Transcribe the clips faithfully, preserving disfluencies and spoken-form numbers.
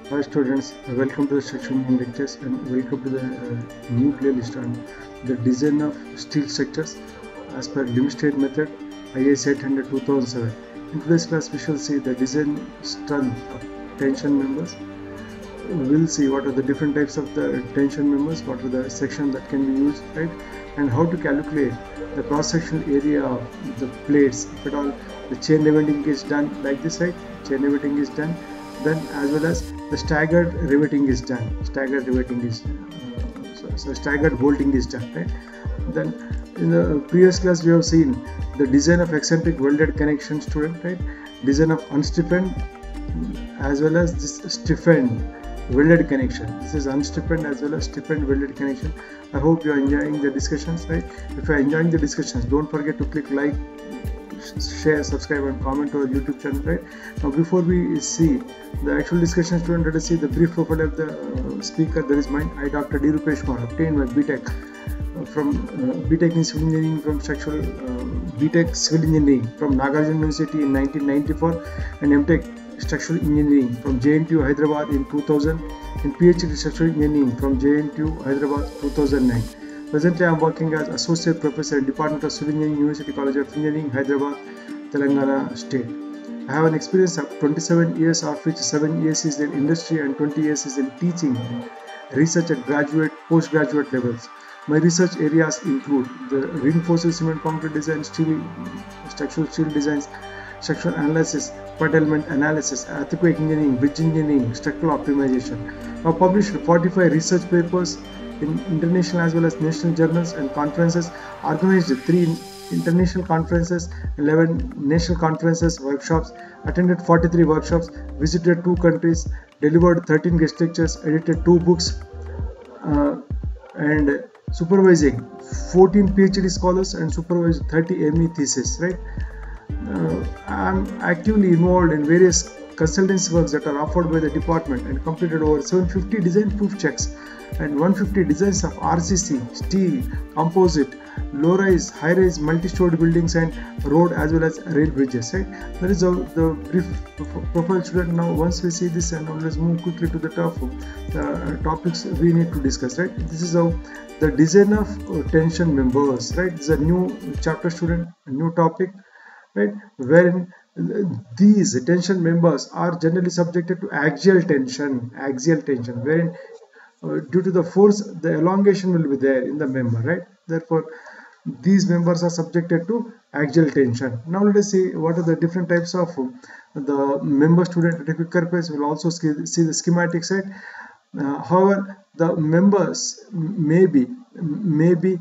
Hi students, welcome to the Structural Engineering lectures and welcome to the uh, new playlist on the design of steel structures as per Limestad method I S eight hundred two thousand seven. In today's class we shall see the design strength of tension members. We'll see what are the different types of the tension members, what are the sections that can be used, right, and how to calculate the cross-sectional area of the plates. If at all the chain riveting is done like this, right, chain riveting is done, then as well as the staggered riveting is done, staggered riveting is uh, so, so staggered bolting is done, right. Then in the previous class we have seen the design of eccentric welded connection, student, right, design of unstiffened as well as this stiffened welded connection. This is unstiffened as well as stiffened welded connection. I hope you are enjoying the discussions, right? If you are enjoying the discussions, don't forget to click like, share, subscribe and comment to our YouTube channel, right? Now before we see the actual discussion, student, let us see the brief profile of the uh, speaker. That is mine. I, Doctor D. Rupesh Kumar, obtained my B Tech uh, from uh, B Tech in Civil Engineering from Structural uh, B Tech Civil Engineering from Nagarjuna University in nineteen ninety-four and M Tech Structural Engineering from J N T U Hyderabad in two thousand and PhD Structural Engineering from J N T U Hyderabad two thousand nine. Presently I am working as Associate Professor in Department of Civil Engineering, University College of Engineering, Hyderabad, Telangana State. I have an experience of twenty-seven years, of which seven years is in industry and twenty years is in teaching and research at graduate, postgraduate levels. My research areas include the reinforced cement concrete design, steel, structural steel designs, structural analysis, part element analysis, earthquake engineering, bridge engineering, structural optimization. I have published forty-five research papers in international as well as national journals and conferences, organized three international conferences, eleven national conferences, workshops, attended forty-three workshops, visited two countries, delivered thirteen guest lectures, edited two books, uh, and supervising fourteen PhD scholars and supervised thirty M E theses, right? Uh, I am actively involved in various consultancy works that are offered by the department and completed over seven hundred fifty design proof checks and one hundred fifty designs of R C C, steel, composite, low-rise, high-rise, multi-story buildings and road as well as rail bridges, right? That is how the brief profile, student. Now once we see this, and now let's move quickly to the top uh, topics we need to discuss, right? This is how the design of uh, tension members, right? This is a new chapter, student, a new topic, right, wherein these tension members are generally subjected to axial tension, axial tension, wherein uh, due to the force, the elongation will be there in the member, right? Therefore, these members are subjected to axial tension. Now let us see what are the different types of uh, the member, student. At a quicker pace, we will also see the schematic side. Uh, however, the members may be may be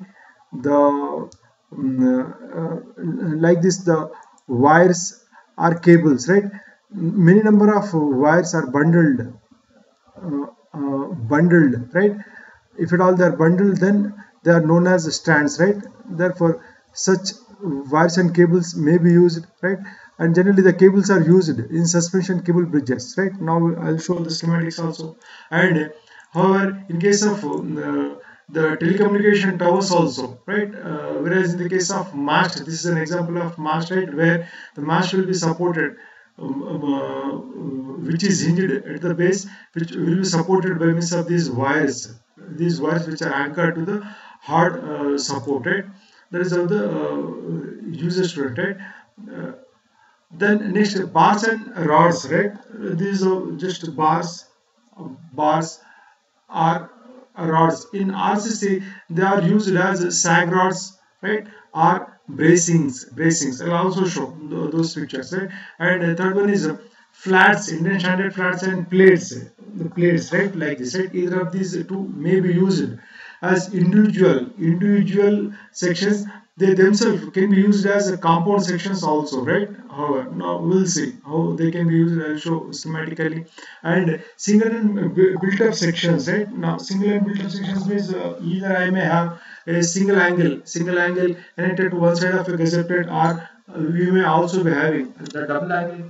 the um, uh, like this, the wires or cables, right? Many number of wires are bundled uh, uh, bundled, right? If at all they are bundled, then they are known as strands, right? Therefore such wires and cables may be used, right? And generally the cables are used in suspension cable bridges, right? Now I'll show the schematics also. And however, in case of uh, the telecommunication towers also, right, uh, whereas in the case of mast, this is an example of mast, right, where the mast will be supported um, um, uh, which is hinged at the base, which will be supported by means of these wires, these wires which are anchored to the hard uh, support, right? That is how the uh, user, student, right? Uh, then next, bars and rods, right? These are just bars, bars are rods. In R C C they are used as sag rods, right, or bracings, bracings. I'll also show those pictures, right? And the third one is uh, flats, Indian standard flats and plates, the plates, right, like this, right? Either of these two may be used as individual individual sections. They themselves can be used as a compound sections also, right? However, now we'll see how they can be used. I'll show schematically. And single and built up sections, right? Now single and built up sections means uh, either I may have a single angle single angle connected to one side of a gusset plate, or uh, we may also be having the double angle,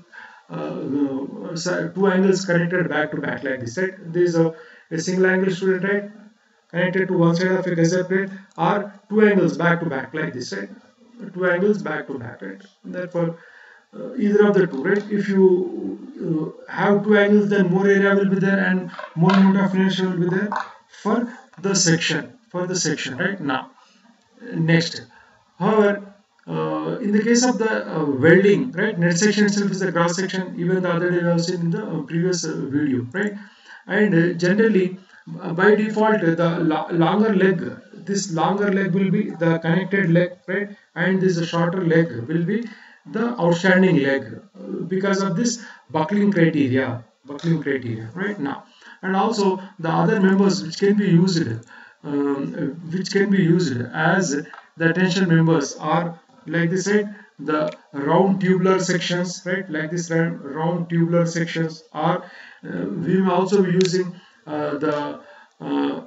uh, two angles connected back to back like this, right? This is a, a single angle, student, right, connected to one side of a gusset plate, or two angles back to back like this, right? Two angles back to back, right? Therefore uh, either of the two, right? If you uh, have two angles, then more area will be there and more moment of inertia will be there for the section, for the section, right? Now, next, however, uh, in the case of the uh, welding, right, net section itself is the cross section, even the other day we have seen in the uh, previous uh, video, right? And uh, generally, uh, by default, uh, the lo longer leg, this longer leg will be the connected leg, right? And this shorter leg will be the outstanding leg, uh, because of this buckling criteria, buckling criteria, right? Now, and also the other members which can be used, um, which can be used as the tension members are, like this, right? The round tubular sections, right? Like this round, round tubular sections are, uh, we may also be using uh, the uh,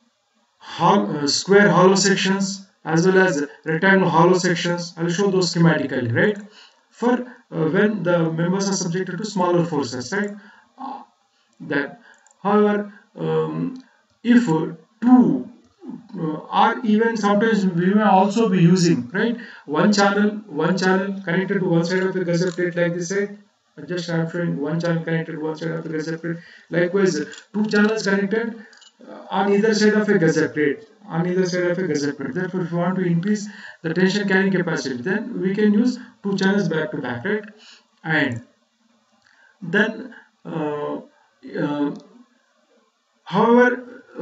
hol uh, square hollow sections as well as rectangle hollow sections. I'll show those schematically, right? For uh, when the members are subjected to smaller forces, right? Uh, that, however, um, if uh, two uh, or even sometimes we may also be using, right, one channel, one channel connected to one side of the gusset plate, like this, right? Just I'm showing one channel connected to one side of the gusset plate. Likewise, two channels connected uh, on either side of a gusset plate, on either side of a gusset plate. Therefore, if you want to increase the tension carrying capacity, then we can use two channels back to back, right? And then uh, uh, however,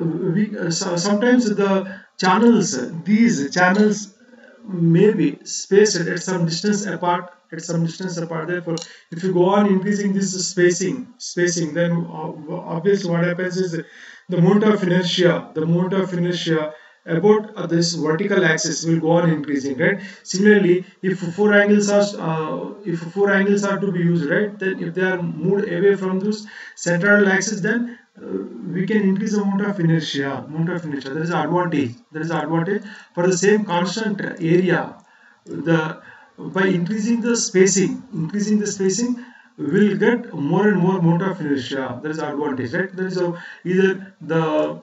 we uh, so sometimes the channels, these channels may be spaced at some distance apart, at some distance apart. Therefore, if you go on increasing this spacing, spacing, then obviously what happens is the moment of inertia, the moment of inertia about uh, this vertical axis will go on increasing, right? Similarly, if four angles are uh, if four angles are to be used, right, then if they are moved away from this central axis, then uh, we can increase the moment of inertia. Moment of inertia. There is an advantage. There is an advantage for the same constant area. The by increasing the spacing, increasing the spacing, will get more and more moment of inertia. There is an advantage, right? There is a, either the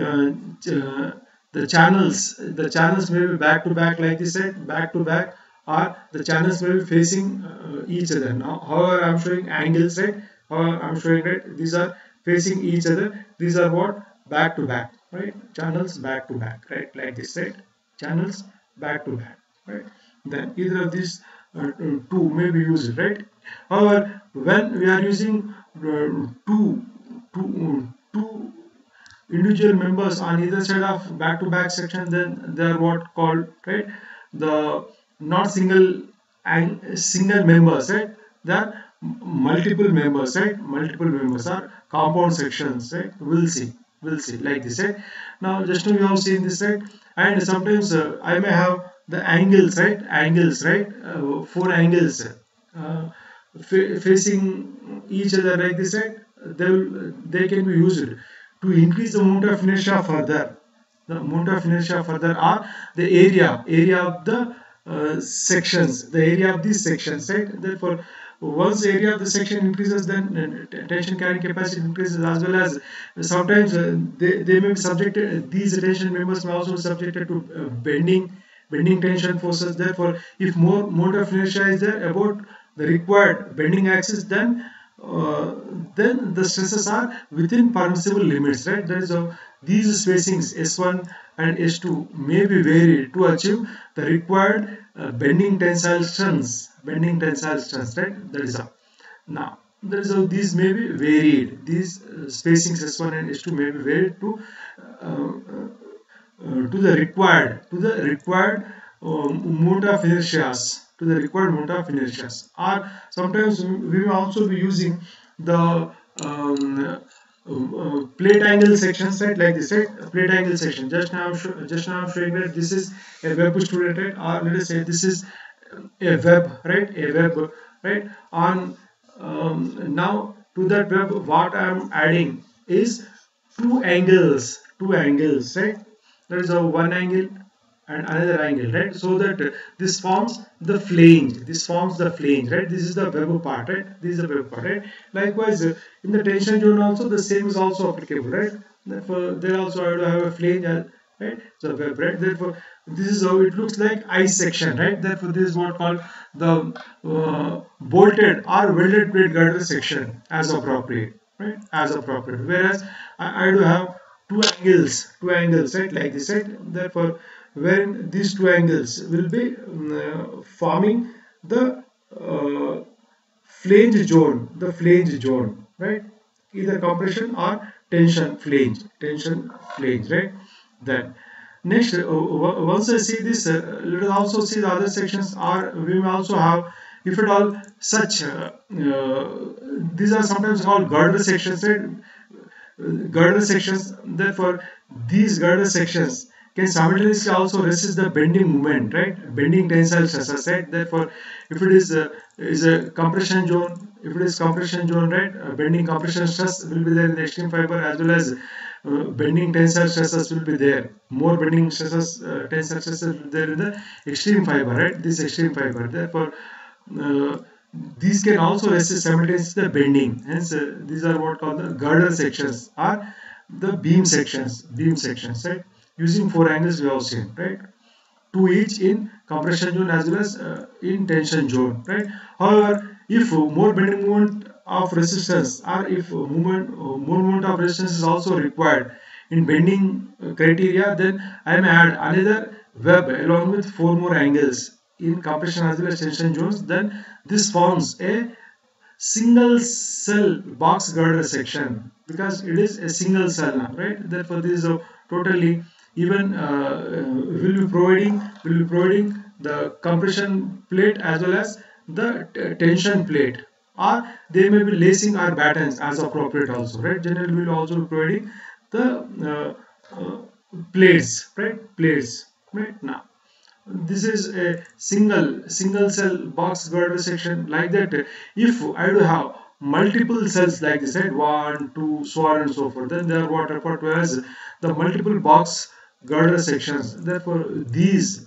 uh, uh, the channels, the channels may be back to back, like this, right? Back to back, or the channels may be facing uh, each other. Now, however, I'm showing angles, right? However, I'm showing, right, these are facing each other. These are what? Back to back, right? Channels back to back, right? Like this, right? Channels back to back, right? Then either of these uh, two may be used, right? However, when we are using uh, two, two, two individual members on either side of back-to-back section, then they are what called, right, the not single and single members, right? They are multiple members, right? Multiple members are compound sections, right? We'll see, we'll see, like this, right? Now, just now you have seen this, right? And sometimes uh, I may have the angles, right? Angles, right? Uh, four angles uh, fa facing each other, like this, right? They will, they can be used to increase the moment of inertia further. The moment of inertia further are the area, area of the uh, sections, the area of these sections, right? Therefore, once the area of the section increases, then uh, tension carrying capacity increases, as well as sometimes uh, they, they may be subjected, these tension members may also be subjected to uh, bending, bending tension forces. Therefore, if more moment of inertia is there about the required bending axis, then Uh, then the stresses are within permissible limits, right? That is how these spacings S one and S two may be varied to achieve the required uh, bending tensile strengths, bending tensile strengths, right? That is how. Now, that is how these may be varied. These uh, spacings S one and S two may be varied to uh, uh, uh, to the required, to the required um, moment of inertias. To the required moment of inertias, or sometimes we will also be using the um, uh, plate angle sections, right? Like this, right? Plate angle section. Just now, just now I'm showing that this is a web student, right? Or let us say this is a web, right? A web, right? On um, now to that web, what I'm adding is two angles, two angles, right? That is a one angle and another angle, right? So that this forms the flange, this forms the flange, right? This is the web part, right? This is the web part, right? Likewise, in the tension zone also the same is also applicable, right? Therefore, there also I have to have a flange, right? So web, right? Therefore, this is how it looks like I section, right? Therefore, this is what called the uh, bolted or welded plate girder section as appropriate, right? As appropriate. Whereas I, I do have two angles, two angles, right? Like this, right? Therefore, when these two angles will be um, uh, forming the uh, flange zone, the flange zone, right? Either compression or tension flange, tension flange, right? Then next, uh, once I see this, uh, let us also see the other sections. Are we may also have, if at all, such uh, uh, these are sometimes called girder sections, right? Girder sections. Therefore, these girder sections can simultaneously also resist the bending moment, right? Bending tensile stresses, right? Therefore, if it is a, is a compression zone, if it is compression zone, right, uh, bending compression stress will be there in the extreme fiber, as well as uh, bending tensile stresses will be there. More bending stresses, uh, tensile stresses will be there in the extreme fiber, right? This extreme fiber. Therefore, uh, these can also resist simultaneously the bending. Hence, uh, these are what called the girder sections or the beam sections. Beam sections, right? Using four angles we have seen, right? Two each in compression zone as well as uh, in tension zone, right? However, if more bending moment of resistance or if movement uh, more moment of resistance is also required in bending uh, criteria, then I may add another web along with four more angles in compression as well as tension zones. Then this forms a single cell box girder section, because it is a single cell now, right? Therefore, this is a totally even uh, will be providing will be providing the compression plate as well as the tension plate, or they may be lacing our battens as appropriate also, right? Generally, we will also be providing the uh, uh, plates, right? Plates, right? Now, this is a single single cell box girder section. Like that, if I do have multiple cells like this, right, one, two, so on and so forth, then they are what referred to as the multiple box girder sections. Therefore, these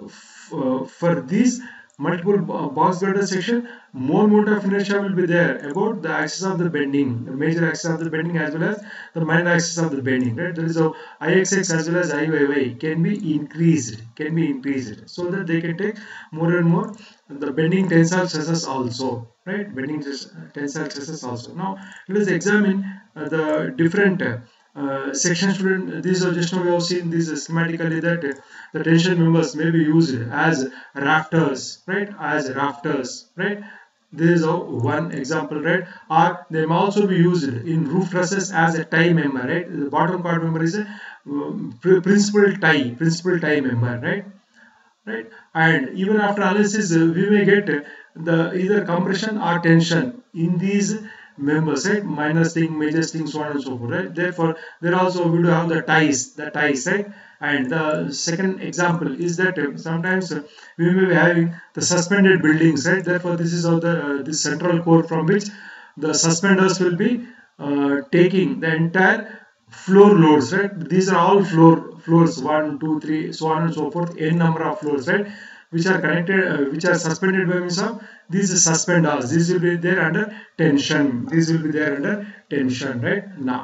uh, for these multiple box girder section, more moment of inertia will be there about the axis of the bending, the major axis of the bending as well as the minor axis of the bending, right? There is a I X X as well as I Y Y can be increased, can be increased, so that they can take more and more the bending tensile stresses also, right? Bending tensile stresses also. Now, let us examine uh, the different uh, Uh, section student. These are just now we have seen this schematically that uh, the tension members may be used as rafters, right? As rafters, right? This is a one example, right? Or they may also be used in roof trusses as a tie member, right? The bottom part member is a um, principal tie, principal tie member, right? Right? And even after analysis, uh, we may get uh, the either compression or tension in these members, right? Minor sting, major sting, so on and so forth, right? Therefore, there also we do have the ties, the ties, right? And the second example is that uh, sometimes uh, we may be having the suspended buildings, right? Therefore, this is how the uh, this central core from which the suspenders will be uh, taking the entire floor loads, right? These are all floor floors, one, two, three, so on and so forth, n number of floors, right? Which are connected, uh, which are suspended by means of these suspenders. These will be there under tension. These will be there under tension, right? Now,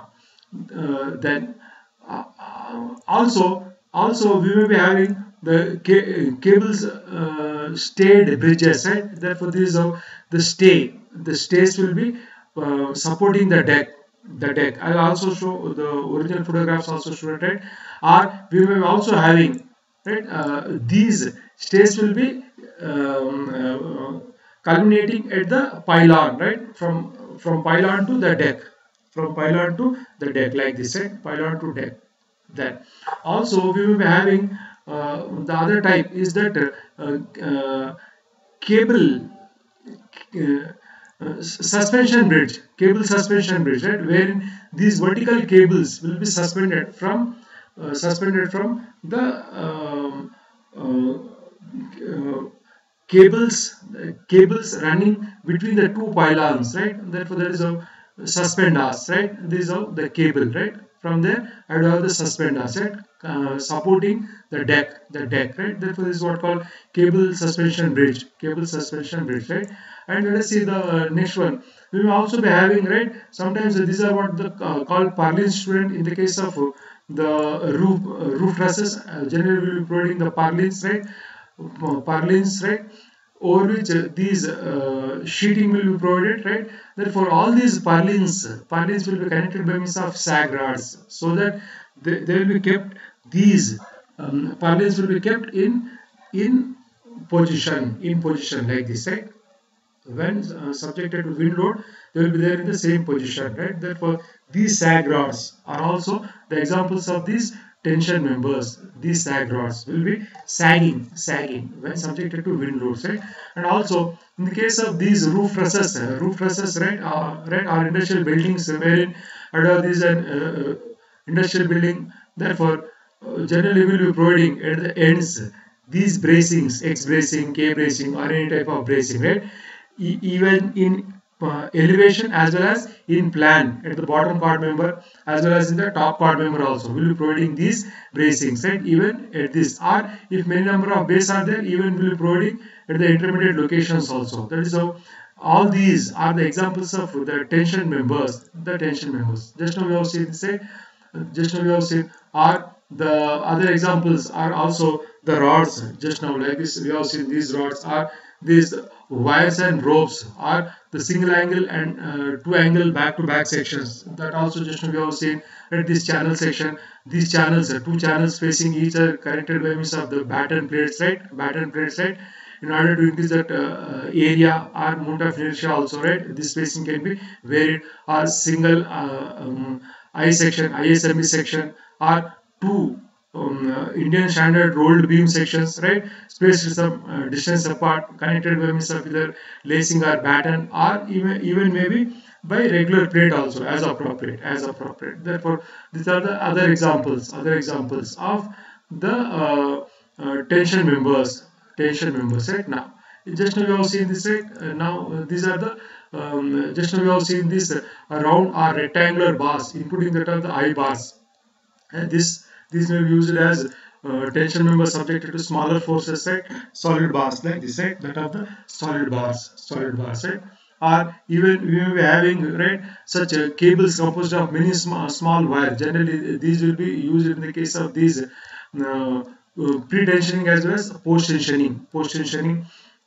uh, then uh, also, also we will be having the ca cables uh, stayed bridges, right? Therefore, this is how the stay, the stays will be uh, supporting the deck. The deck. I'll also show the original photographs also show it, right? Or we will be also having, right? Uh, these stays will be um, uh, culminating at the pylon, right? From from pylon to the deck, from pylon to the deck, like this, right? Pylon to deck. Then also we will be having uh, the other type is that uh, uh, cable uh, uh, suspension bridge, cable suspension bridge, right? Wherein these vertical cables will be suspended from uh, suspended from the um, uh, uh, cables uh, cables running between the two pylons, right? Therefore, there is a suspenders, right? This is the cable, right? From there, I would have the suspenders, right? Uh, supporting the deck, the deck, right? Therefore, this is what called cable suspension bridge, cable suspension bridge, right? And let us see the uh, next one. We will also be having, right? Sometimes uh, these are what the uh, called purlin student in the case of uh, the roof uh, roof trusses uh, generally will be providing the purlins, right? Uh, purlins, right? Over which uh, these uh, sheeting will be provided, right? Therefore, all these purlins, purlins will be connected by means of sag rods, so that they, they will be kept. These um, purlins will be kept in in position, in position like this, right? When uh, subjected to wind load, they will be there in the same position, right? Therefore, these sag rods are also the examples of these tension members. These sag rods will be sagging, sagging when subjected to wind loads, right? And also, in the case of these roof trusses, uh, roof trusses, right, uh, right, are industrial buildings wherein uh, these an uh, industrial building. Therefore, uh, generally will be providing at the ends these bracings, X bracing, K bracing, or any type of bracing, right? E even in uh, elevation as well as in plan at the bottom chord member as well as in the top chord member also will be providing these bracings, right? Even at this, or if many number of bays are there, even will be providing at the intermediate locations also. That is how all these are the examples of the tension members. The tension members. Just now we have seen, say, just now we have seen, are the other examples are also the rods. Just now, like this, we have seen these rods are these wires and ropes, are the single angle and uh, two angle back to back sections. That also just now we have seen at this channel section. These channels are two channels facing each other, connected by means of the batten plates, right? Batten plates, right? In order to increase that uh, area or moment of inertia also, right? This spacing can be varied, or single uh, um, I section, I S M B section, or two um, uh, Indian standard rolled beam sections, right? Spaced some uh, distance apart, connected by means of either lacing or batten, or even even maybe by regular plate also, as appropriate, as appropriate. Therefore, these are the other examples, other examples of the uh, uh, tension members, tension members, right? Now, just now we have seen this, right? Uh, now uh, these are the um, just now we have seen this uh, round or rectangular bars, including that of the I bars. And this these may be used as uh, tension members subjected to smaller forces, right? Solid bars like this, right? That of the solid bars, solid bars, right? Or even we may be having, right, such uh, cables composed of many small, small wires. Generally, these will be used in the case of these uh, uh, pre-tensioning as well as post-tensioning, post-tensioning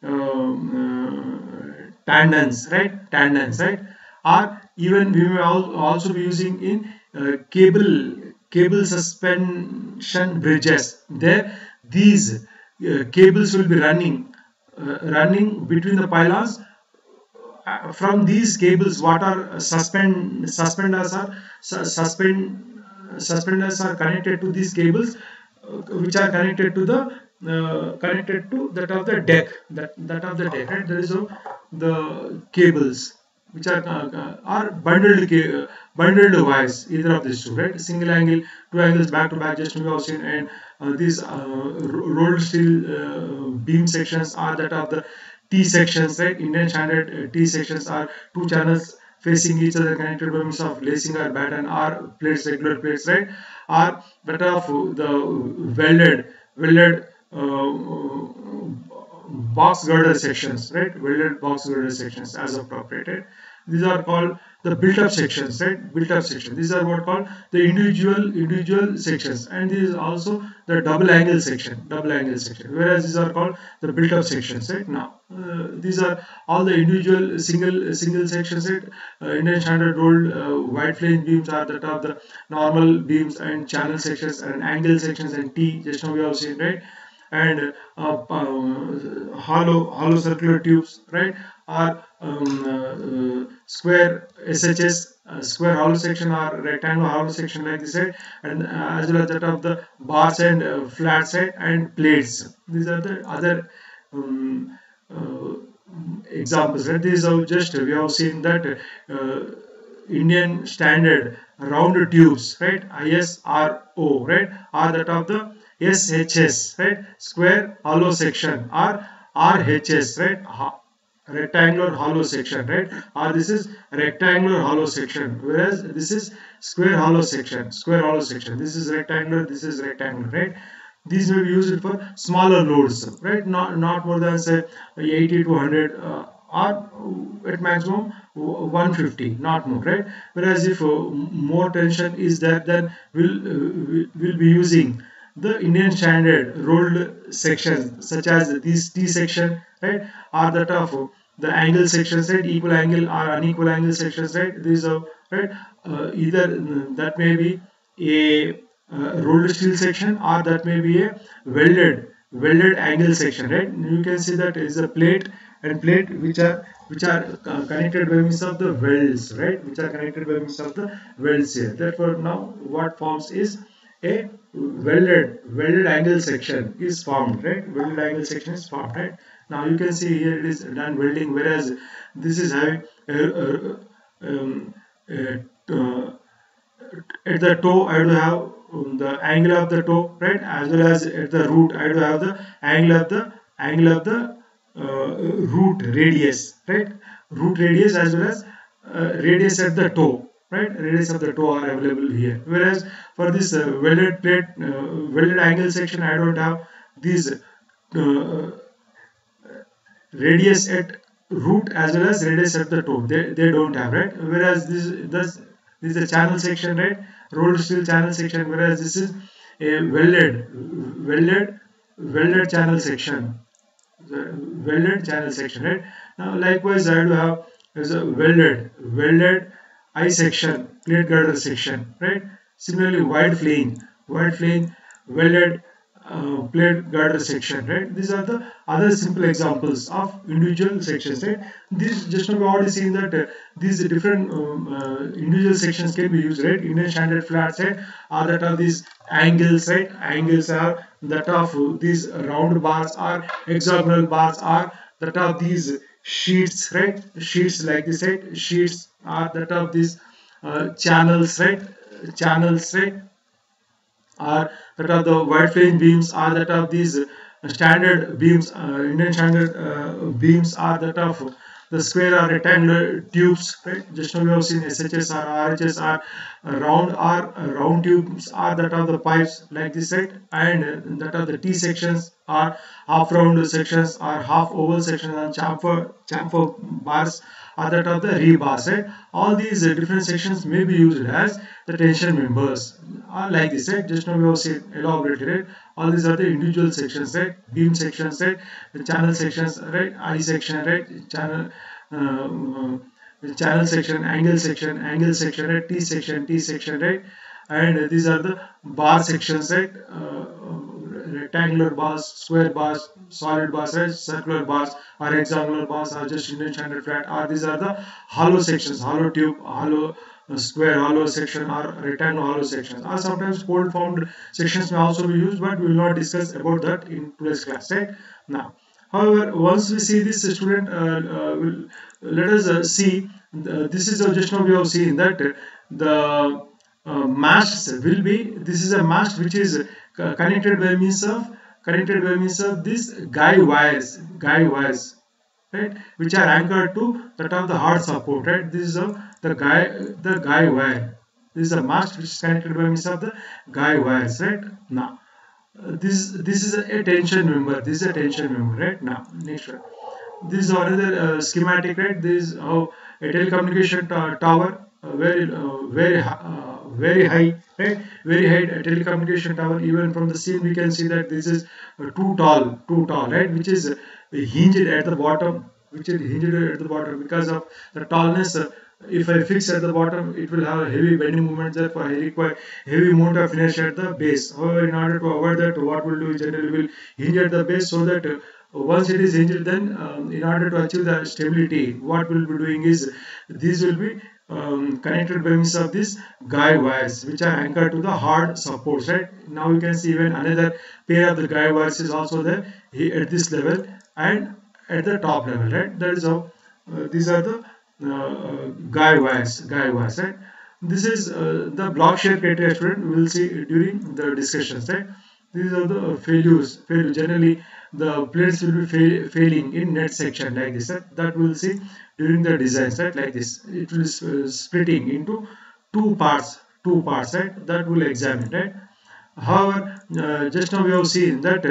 um, uh, tendons, right? Tendons, right? Or even we may also be using in uh, cable cable suspension bridges. There, these uh, cables will be running uh, running between the pylons. Uh, from these cables, what are suspend suspenders are su suspend suspenders are connected to these cables, uh, which are connected to the uh, connected to that of the deck, that that of the deck, right? There is a, the cables which are uh, are bundled uh, bundled wires, either of these two, right? Single angle, two angles back to back, just we have seen, and uh, these uh, rolled steel uh, beam sections are that of the T sections, right? Indian standard uh, T sections are two channels facing each other, connected by means of lacing or batten, or plates, regular plates, right? Or that of the welded welded uh, box girder sections, right? Welded box girder sections as appropriate. These are called the built-up sections, right? Built-up sections. These are what called the individual individual sections, and this is also the double angle section, double angle section. Whereas these are called the built-up sections, right? Now, uh, these are all the individual single single sections, right? Uh, Indian standard rolled uh, wide flange beams are that of the normal beams and channel sections and angle sections and T. Just now we have seen, right? And uh, uh, hollow hollow circular tubes, right? Or um, uh, square S H S, uh, square hollow section or rectangular hollow section like this, right? And uh, as well as that of the bars and uh, flat side and plates. These are the other um, uh, examples, right? These are just we have seen that uh, Indian standard round tubes, right? I S R O, right? Are that of the S H S, right? Square hollow section, or R H S, right? Rectangular hollow section, right? Or this is rectangular hollow section, whereas this is square hollow section, square hollow section. This is rectangular, this is rectangular, right? These may be used for smaller loads, right? Not not more than say eighty to one hundred uh, or at maximum one fifty, not more, right? Whereas if uh, more tension is there, then we'll uh, we'll be using the Indian standard rolled sections such as this T section, right, or that of the angle sections, right, equal angle or unequal angle sections, right. These are right, uh, either uh, that may be a uh, rolled steel section or that may be a welded welded angle section, right. You can see that is a plate and plate which are which are uh, connected by means of the welds, right, which are connected by means of the welds here. Therefore now what forms is a welded welded angle section is formed, right. Welded angle section is formed, right. Now you can see here it is done welding, whereas this is having a, a, um, a, uh, at the toe I do have um, the angle of the toe, right, as well as at the root I do have the angle of the angle of the uh, root radius, right, root radius as well as uh, radius at the toe, right, radius of the toe are available here. Whereas for this uh, welded plate uh, welded angle section I don't have these uh, radius at root as well as radius at the toe, they, they don't have, right. Whereas this this this is a channel section, right, rolled steel channel section, whereas this is a welded welded welded channel section, the welded channel section, right. Now likewise I do have is a welded welded I section plate girder section, right. Similarly wide flaying wide flaying welded uh, plate girder section, right. These are the other simple examples of individual sections, right. This just now we already seen that uh, these different um, uh, individual sections can be used, right. Indian standard flats, right, are that of these angles, right. Angles are that of uh, these round bars or hexagonal bars are that of these sheets, right. Sheets like this, right. Sheets are that of these uh, channels, right. Channels, right, are that of the wide flange beams, are that of these uh, standard beams, uh, Indian standard uh, beams are that of the square or rectangular tubes, right. Just now we have seen S H S or R H S are uh, round or uh, round tubes are that of the pipes like this, right, and uh, that of the T sections are half round sections or half oval sections, and chamfer chamfer bars are that of the rebars, right. All these uh, different sections may be used as the tension members, are like this, right. Just now we have seen elaborated, right. All these are the individual sections, right, beam sections, right, the channel sections, right, I section, right, channel uh, uh, channel section, angle section, angle section, right, T section, T section, right, and uh, these are the bar sections, right, uh, rectangular bars, square bars, solid bars, right, circular bars or hexagonal bars are just Indian standard flat, or these are the hollow sections, hollow tube, hollow uh, square hollow section or rectangular hollow sections, or sometimes cold formed sections may also be used, but we will not discuss about that in today's class, right. Now however, once we see this student, uh, uh, will, let us uh, see, the, this is uh, just now we have seen that uh, the uh, masts will be, this is a mast which is uh, connected by means of connected by means of this guy wires, guy wires, right, which are anchored to that of the hard support, right. This is a, the guy the guy wire. This is a mast which is connected by means of the guy wires, right. Now uh, this this is a, a tension member. This is a tension member, right. Now next one. This is another uh, schematic, right. This is how a telecommunication tower, uh, very uh, very uh, very high, right, very high telecommunication tower. Even from the scene we can see that this is uh, too tall, too tall, right, which is uh, hinged at the bottom, which is hinged at the bottom because of the tallness. Uh, if I fix at the bottom, it will have a heavy bending moment, therefore I require heavy amount of inertia at the base. However, in order to avoid that, what we'll do is generally will hinge at the base, so that uh, once it is hinged, then um, in order to achieve the stability, what we'll be doing is these will be um, connected by means of these guy wires, which are anchored to the hard supports, right. Now you can see even another pair of the guy wires is also there at this level and at the top level, right. That is how uh, these are the uh, guy wires, guy wires, right. This is uh, the block shear criteria, student. We will see during the discussions, right. These are the failures. Failure. Generally, the plates will be fail, failing in net section like this. Right? That we will see during the designs, right? Like this. It will uh, splitting into two parts. Two parts, right? That will examine, right? However, uh, just now we have seen that uh,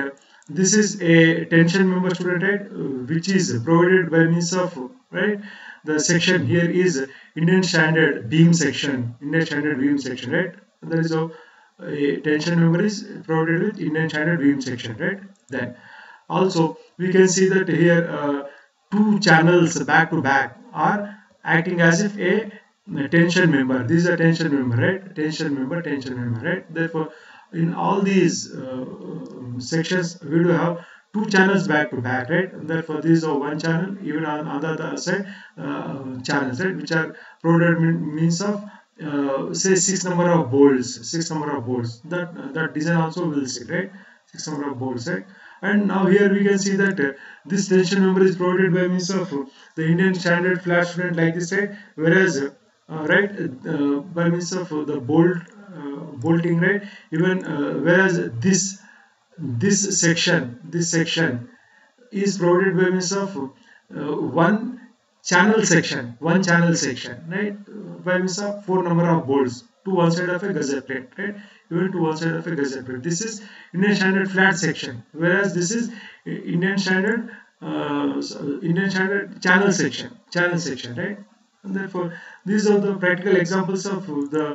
this is a tension member, student, right, uh, which is provided by means of, right, the section here is Indian standard beam section, Indian standard beam section, right. That is how a tension member is provided with Indian standard beam section, right. Then also we can see that here uh, two channels back to back are acting as if a tension member. This is a tension member, right? Tension member, tension member, right? Therefore, in all these uh, sections, we do have two channels back to back, right? And therefore, this is one channel, even on, on the other side, uh, channels, right? Which are provided means of uh, say six number of bolts, six number of bolts. That that design also will see, right? Six number of bolts, right? And now here we can see that uh, this tension member is provided by means of uh, the Indian standard flat, student, like this, right? Whereas uh, uh, right uh, by means of uh, the bolt uh, bolting, right, even uh, whereas this this section this section is provided by means of uh, one channel section one channel section, right, by means of four number of bolts to one side of a gusset plate, right, even to one side of a gusset plate. This is Indian standard flat section, whereas this is Indian standard uh, Indian standard channel section channel section, right. And therefore, these are the practical examples of the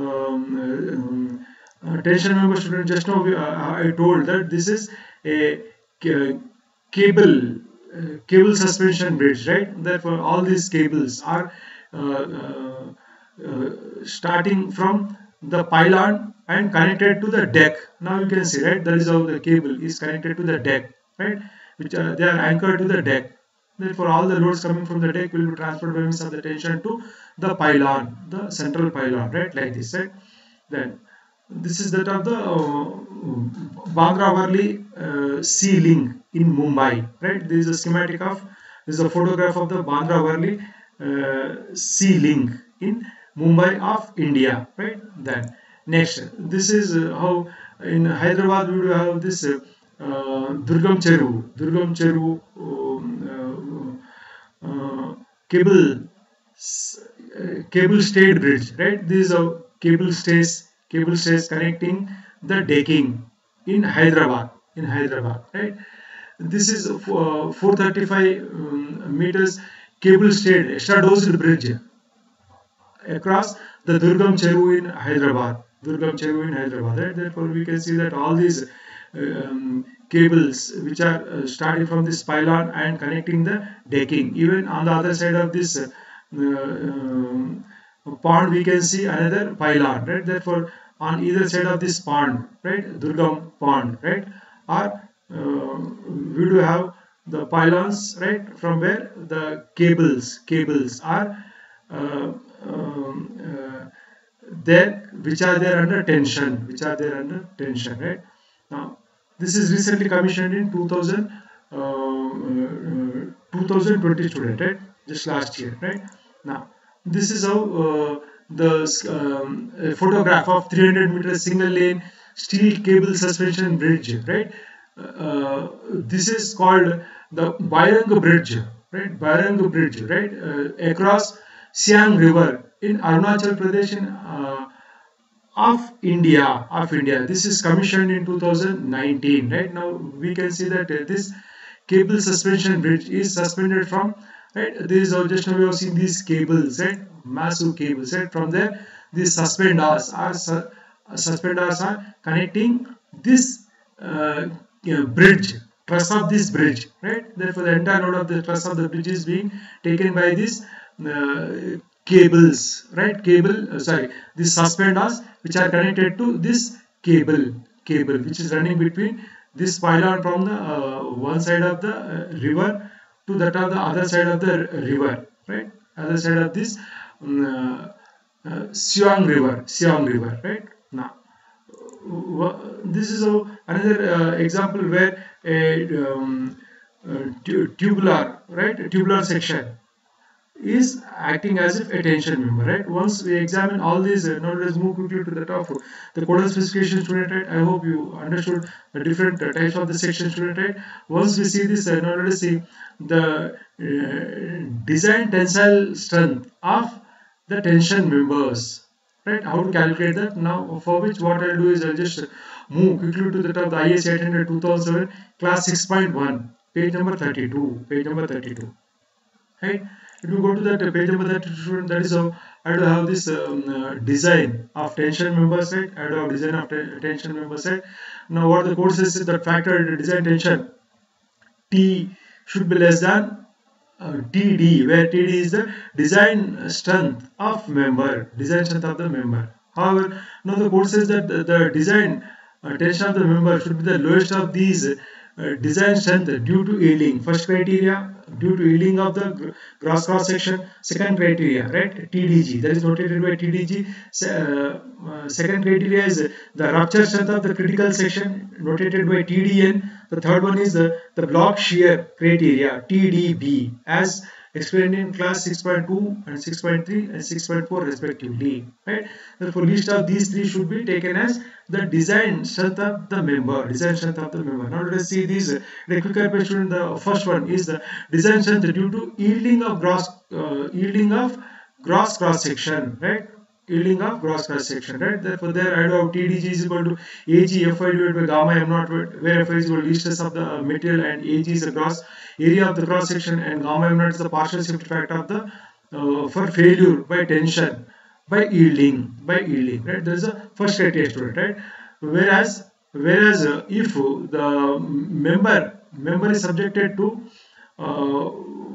um, uh, tension member, student. Just now we, uh, I told that this is a cable uh, cable suspension bridge, right. Therefore, all these cables are uh, uh, uh, starting from the pylon and connected to the deck. Now you can see, right, that is how the cable is connected to the deck, right, which uh, they are anchored to the deck. Therefore, all the loads coming from the deck will be transferred by means of the tension to the pylon, the central pylon, right, like this, right. Then this is that of the uh, Bandra Worli uh, Sea Link in Mumbai, right. This is a schematic of, this is a photograph of the Bandra Worli uh, Sea Link in Mumbai of India, right. Then next, this is uh, how in Hyderabad we do have this uh, uh, Durgam Cheru, Durgam Cheru um, uh, uh, cable uh, cable stayed bridge, right. This is a cable stays cable stays connecting the decking in Hyderabad, in Hyderabad, right. This is uh, four thirty-five um, meters cable stayed extra dosed bridge across the Durgam Cheru in Hyderabad, Durgam Cheru in Hyderabad, right. Therefore, we can see that all these um, cables which are uh, starting from this pylon and connecting the decking, even on the other side of this uh, um, pond we can see another pylon, right. Therefore, on either side of this pond, right, Durgam pond, right, or uh, we do have the pylons, right, from where the cables cables are uh, um, uh, there, which are there under tension, which are there under tension, right. Now, this is recently commissioned in two thousand, uh, uh, twenty twenty, student, right, just last year, right. Now, this is how uh, the um, a photograph of three hundred meter single lane steel cable suspension bridge, right. Uh, this is called the Bairang Bridge, right, Bairang Bridge, right, uh, across Siang River in Arunachal Pradesh in uh, of India, of India. This is commissioned in two thousand nineteen, right. Now we can see that uh, this cable suspension bridge is suspended from, right, this is just now we have seen these cables, right, massive cables, right. From there, these suspenders are su suspenders are connecting this uh, you know, bridge, truss of this bridge, right. Therefore, the entire load of the truss of the bridge is being taken by these uh, cables, right, cable uh, sorry these suspenders which are connected to this cable cable which is running between this pylon from the uh, one side of the uh, river to that of the other side of the river, right, other side of this um, uh, uh, Siang River, Siang River, right. Now, this is a, another uh, example where a um, uh, tubular, right, tubular section is acting as if a tension member, right. Once we examine all these, uh, now let us move quickly to the top, the codal specification, student, right. I hope you understood the different uh, types of the section, student, right. Once we see this, uh, now let us see the uh, design tensile strength of the tension members, right. How to calculate that? Now, for which what I'll do is I'll just move quickly to the top of the I S eight hundred two thousand seven, class six point one, page number thirty-two, page number thirty-two, right? If you go to that uh, page number thirty-two, that is how I do have this um, uh, design of tension member set. I do have design of te tension member set. Now what the code says is that factor design tension T should be less than uh, T D, where T D is the design strength of member, design strength of the member. However, now the code says that the, the design uh, tension of the member should be the lowest of these uh, design strength due to yielding. First criteria, due to yielding of the gross cross section. Second criteria, right, T D G, that is notated by T D G. Se uh, uh, second criteria is the rupture strength of the critical section, notated by T D N. The third one is the, the block shear criteria, T D B, as explained in class six point two and six point three and six point four respectively, right? Therefore, list of these three should be taken as the design strength of the member, design strength of the member. Now let us see these. The quick help student, the first one is the design strength due to yielding of gross uh, yielding of gross cross section, right? Yielding of gross cross section, right? Therefore, there I do have T D G is equal to A G F I divided by gamma m naught, where F I is equal to least stress of the material and A G is the gross area of the cross section and gamma m naught is the partial safety factor of the uh, for failure by tension by yielding by yielding, right? There is a first criteria student, right? Whereas whereas uh, if the member member is subjected to uh,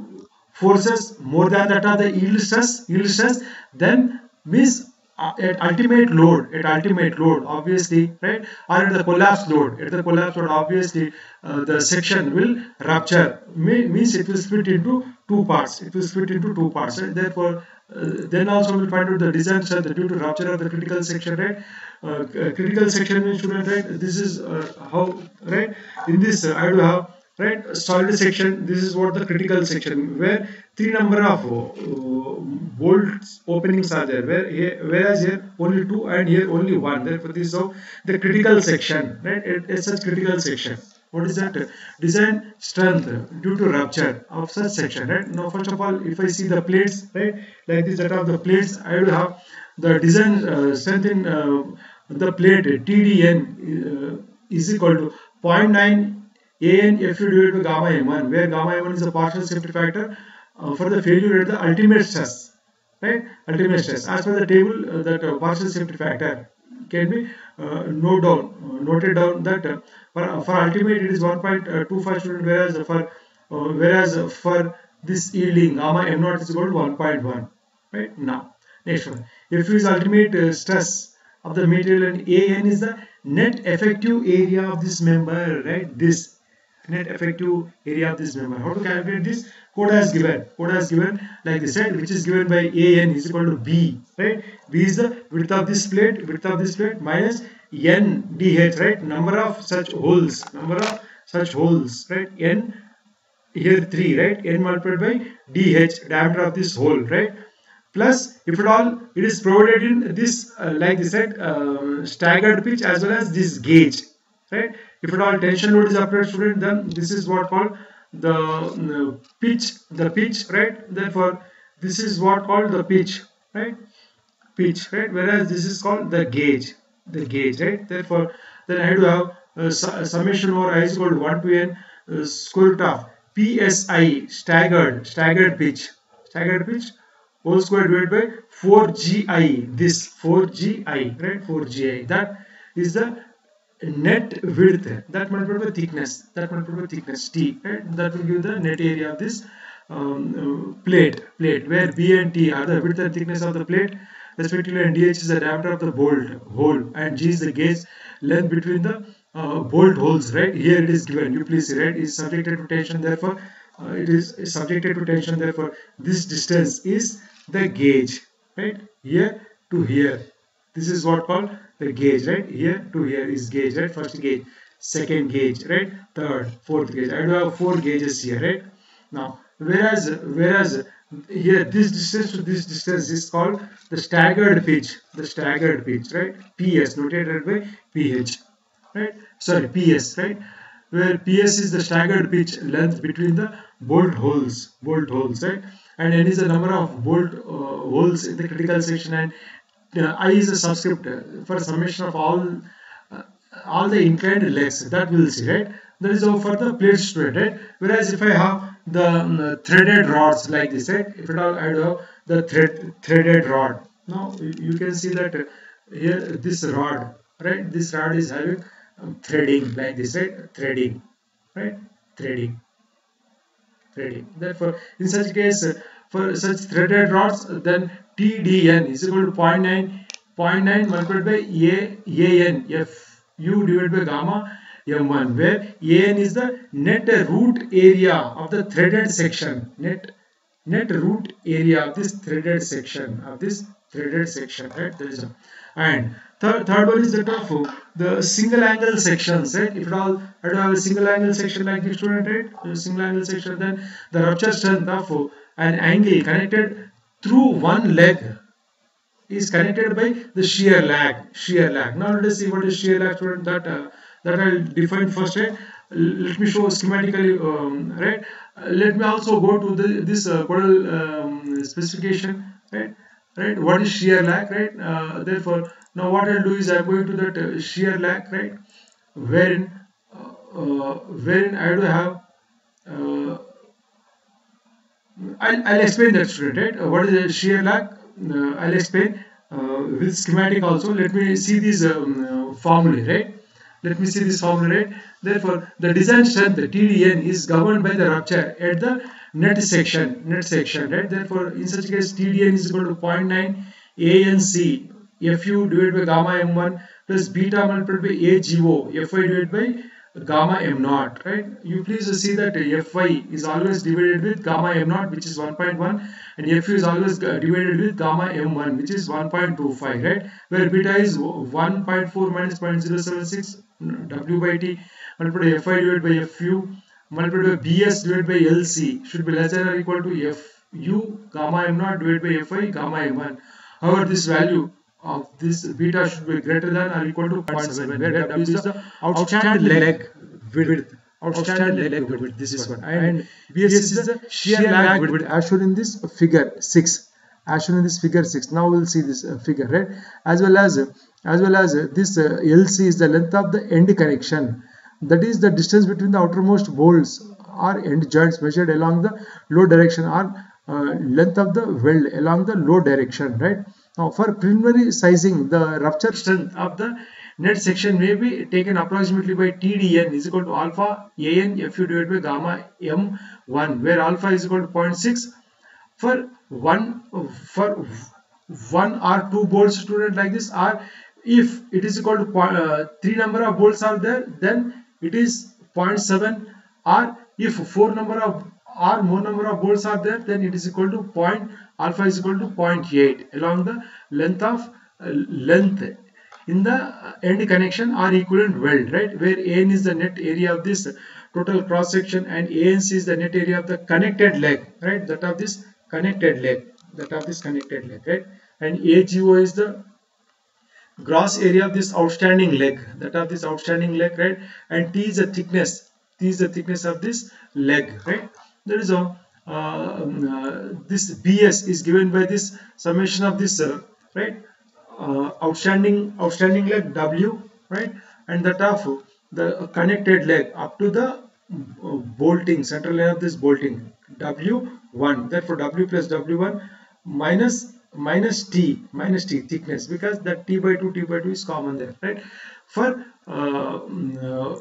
forces more than that of the yield stress, yield stress, then means uh, at ultimate load, at ultimate load, obviously, right, or at the collapse load, at the collapse load, obviously, uh, the section will rupture. Me means it will split into two parts. It will split into two parts. Right? Therefore, uh, then also we'll find out the design strength due to rupture of the critical section. Right, uh, critical section means student. Right, this is uh, how. Right, in this uh, I do have. Right, solid section, this is what the critical section, where three number of uh, bolts openings are there, where here, whereas here only two and here only one. Therefore, this is how the critical section, right? It, it's such critical section. What is that? Design strength due to rupture of such section, right? Now, first of all, if I see the plates, right, like this, that of the plates, I will have the design uh, strength in uh, the plate T D N uh, is equal to zero point nine A N F U divided by gamma M one, where gamma M one is a partial safety factor uh, for the failure at the ultimate stress, right? Ultimate stress. As per the table, uh, that uh, partial safety factor can be uh, noted down, uh, noted down that uh, for, for ultimate it is one point two five student, whereas for uh, whereas for this yielding gamma M naught is equal to one point one, right? Now, next one. F U is ultimate uh, stress of the material and A N is the net effective area of this member, right? This net effective area of this member. How to calculate this? Code as given. Code as given like this, right? Which is given by A N is equal to B, right? B is the width of this plate, width of this plate minus N D H, right? Number of such holes, number of such holes, right? N here three, right? N multiplied by D H, diameter of this hole, right? Plus, if at all, it is provided in this uh, like this, right? Uh, staggered pitch as well as this gauge, right? If at all tension load is applied, student, then this is what called the uh, pitch, the pitch, right? Therefore, this is what called the pitch, right? Pitch, right? Whereas this is called the gauge, the gauge, right? Therefore, then I have to have uh, su summation over I is equal to one to n uh, square root of P S I staggered, staggered pitch, staggered pitch whole square divided by four G I. This four G I, right? four G I. That is the net width, that multiplied by thickness, that multiplied by thickness T, right? That will give the net area of this um, uh, plate, plate, where B and T are the width and thickness of the plate respectively, and D H is the diameter of the bolt hole, and G is the gauge length between the uh, bolt holes, right? Here it is given, you please see, right? Is subjected to tension, therefore uh, it is, is subjected to tension, therefore this distance is the gauge, right? Here to here, this is what called the gauge, right? Here to here is gauge, right? First gauge, second gauge, right? Third, fourth gauge. I do have four gauges here, right? Now, whereas whereas here this distance to this distance is called the staggered pitch, the staggered pitch, right? P S notated by P H, right? Sorry, P S, right? Where P S is the staggered pitch length between the bolt holes, bolt holes, right? And N is the number of bolt uh, holes in the critical section, and Uh, I is a subscript uh, for summation of all uh, all the inclined legs, that we will see, right? That is all for the plate student, right? Whereas if I have the um, threaded rods like this, right? If at all I do have the thread threaded rod, now you, you can see that uh, here this rod, right? This rod is having um, threading like this, right? Threading, right? Threading, threading. Therefore, in such case, uh, for such threaded rods, then T D N is equal to zero point nine, zero point nine multiplied by A, AN, F U divided by gamma M one, where A N is the net root area of the threaded section, net net root area of this threaded section, of this threaded section, right? There is a, and third, third one is that of the single angle sections, right? If at all I do have a single angle section like this, student, right? A single angle section, then the rupture strength of an angle connected through one leg is connected by the shear lag. Shear lag. Now let us see what is shear lag, student. That uh, that I'll define first, right? Let me show schematically, um, right? Uh, let me also go to the this uh, Codal um, specification, right? Right? What is shear lag, right? Uh, therefore, now what I'll do is I'm going to that uh, shear lag, right? Wherein uh, uh, wherein I do have. Uh, I'll, I'll explain that, student, right? Uh, what is the shear lag? Uh, I'll explain uh, with schematic also. Let me see this um, uh, formula, right? Let me see this formula, right? Therefore, the design strength T D N is governed by the rupture at the net section, net section, right? Therefore, in such case, T D N is equal to zero point nine A N C F U divided by gamma M one plus beta multiplied by A G O F I divided by gamma M naught, right? You please see that F I is always divided with gamma M naught, which is one point one, and F U is always divided with gamma M one, which is one point two five, right? Where beta is one point four minus zero point zero seven six W by T multiplied by F I divided by F U multiplied by B S divided by L C should be less than or equal to F U gamma M naught divided by F I gamma M one. However, this value of this beta should be greater than or equal to zero point seven, where W is the outstanding leg width, outstanding leg width, this is one, and B S is the shear lag width as shown in this figure six, as shown in this figure six. Now we'll see this uh, figure, right? As well as as well as uh, this uh, L C is the length of the end connection, that is the distance between the outermost bolts or end joints measured along the load direction, or uh, length of the weld along the load direction, right? Now, for preliminary sizing, the rupture strength of the net section may be taken approximately by T D N is equal to alpha A N F U divided by gamma M one, where alpha is equal to zero point six for one for one or two bolts, student, like this, or if it is equal to uh, three number of bolts are there, then it is zero point seven, or if four number of or more number of bolts are there, then it is equal to point alpha is equal to zero point eight along the length of uh, length in the end connection or equivalent weld, right? Where A N is the net area of this total cross section and A N C is the net area of the connected leg, right? That of this connected leg, that of this connected leg, right? And A G O is the gross area of this outstanding leg, that of this outstanding leg, right? And T is the thickness, T is the thickness of this leg, right? There is a uh, uh, this B S is given by this summation of this uh, right uh, outstanding outstanding leg W, right, and that of the connected leg up to the uh, bolting, central line of this bolting, W one. Therefore, W plus W one minus minus T minus T thickness, because that T by two T by two is common there, right? For uh, uh,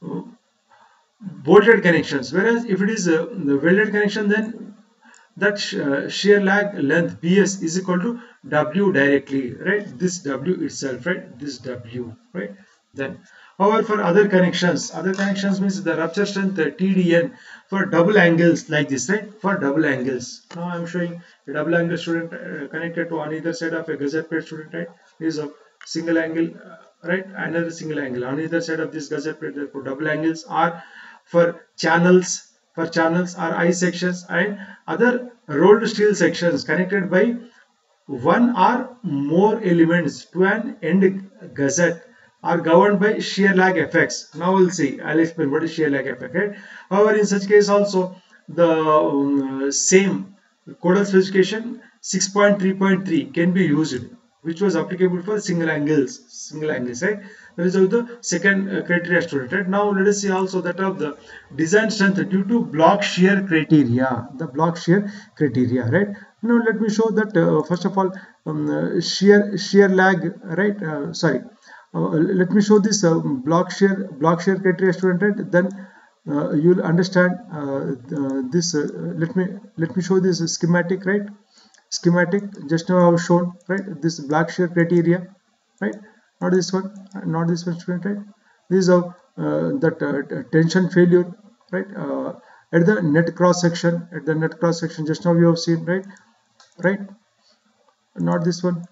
bolted connections, whereas if it is a the welded connection, then that sh uh, shear lag length B S is equal to W directly, right? This W itself, right? This W, right? Then, however, for other connections, other connections means the rupture strength uh, T D N for double angles like this, right? For double angles. Now I am showing a double angle, student, uh, connected to on either side of a gusset plate, student, right? This is a single angle, uh, right? Another single angle on either side of this gusset plate. Therefore, double angles are for channels, for channels are I sections, and other rolled steel sections connected by one or more elements to an end gusset are governed by shear lag effects. Now we'll see, I'll explain what is shear lag effect, right? However, in such case also the um, same Codal specification six point three point three can be used which was applicable for single angles, single angles, right? That is how the second uh, criteria student, right? Now let us see also that of the design strength due to block shear criteria, the block shear criteria, right? Now let me show that uh, first of all um, uh, shear shear lag, right? Uh, sorry, uh, let me show this uh, block shear block shear criteria student, right? Then uh, you'll understand uh, the, this. Uh, let me let me show this schematic, right? Schematic just now I have shown, right? This block shear criteria, right? Not this one, not this one, student, right? This is how uh, that uh, tension failure, right? Uh, at the net cross section, at the net cross section, just now we have seen, right? Right? Not this one.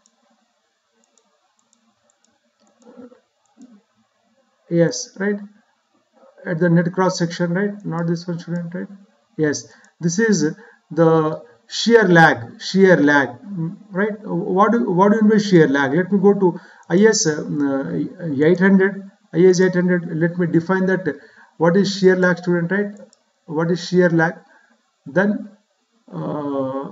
Yes, right? At the net cross section, right? Not this one, student, right? Yes, this is the shear lag, shear lag, right? What do, what do you mean by shear lag? Let me go to I S uh, eight hundred, I S eight hundred. Let me define that. What is shear lag, student, right? What is shear lag? Then uh,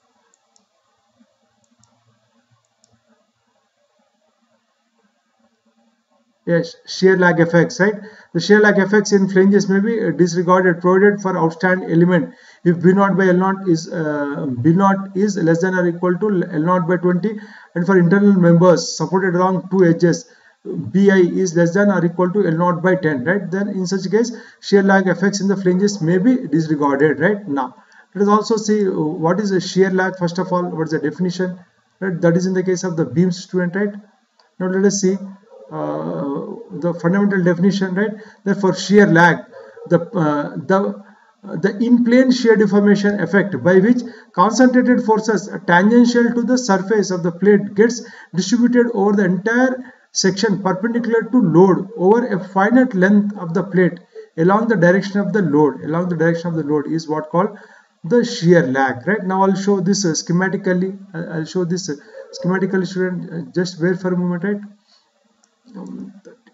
yes, shear lag effects, right? The shear lag effects in flanges may be disregarded provided for outstand element if B zero by L zero is uh, B zero is less than or equal to L zero by twenty, and for internal members supported along two edges B I is less than or equal to L zero by ten, right? Then in such case shear lag effects in the flanges may be disregarded, right? Now let us also see what is a shear lag. First of all, what is the definition, right? That is in the case of the beams, student, right? Now let us see uh, the fundamental definition, right? Therefore shear lag, the uh, the the in-plane shear deformation effect by which concentrated forces tangential to the surface of the plate gets distributed over the entire section perpendicular to load over a finite length of the plate along the direction of the load, along the direction of the load is what called the shear lag, right? Now I'll show this uh, schematically. I'll show this uh, schematically, student. Uh, just wait for a moment, right? Um,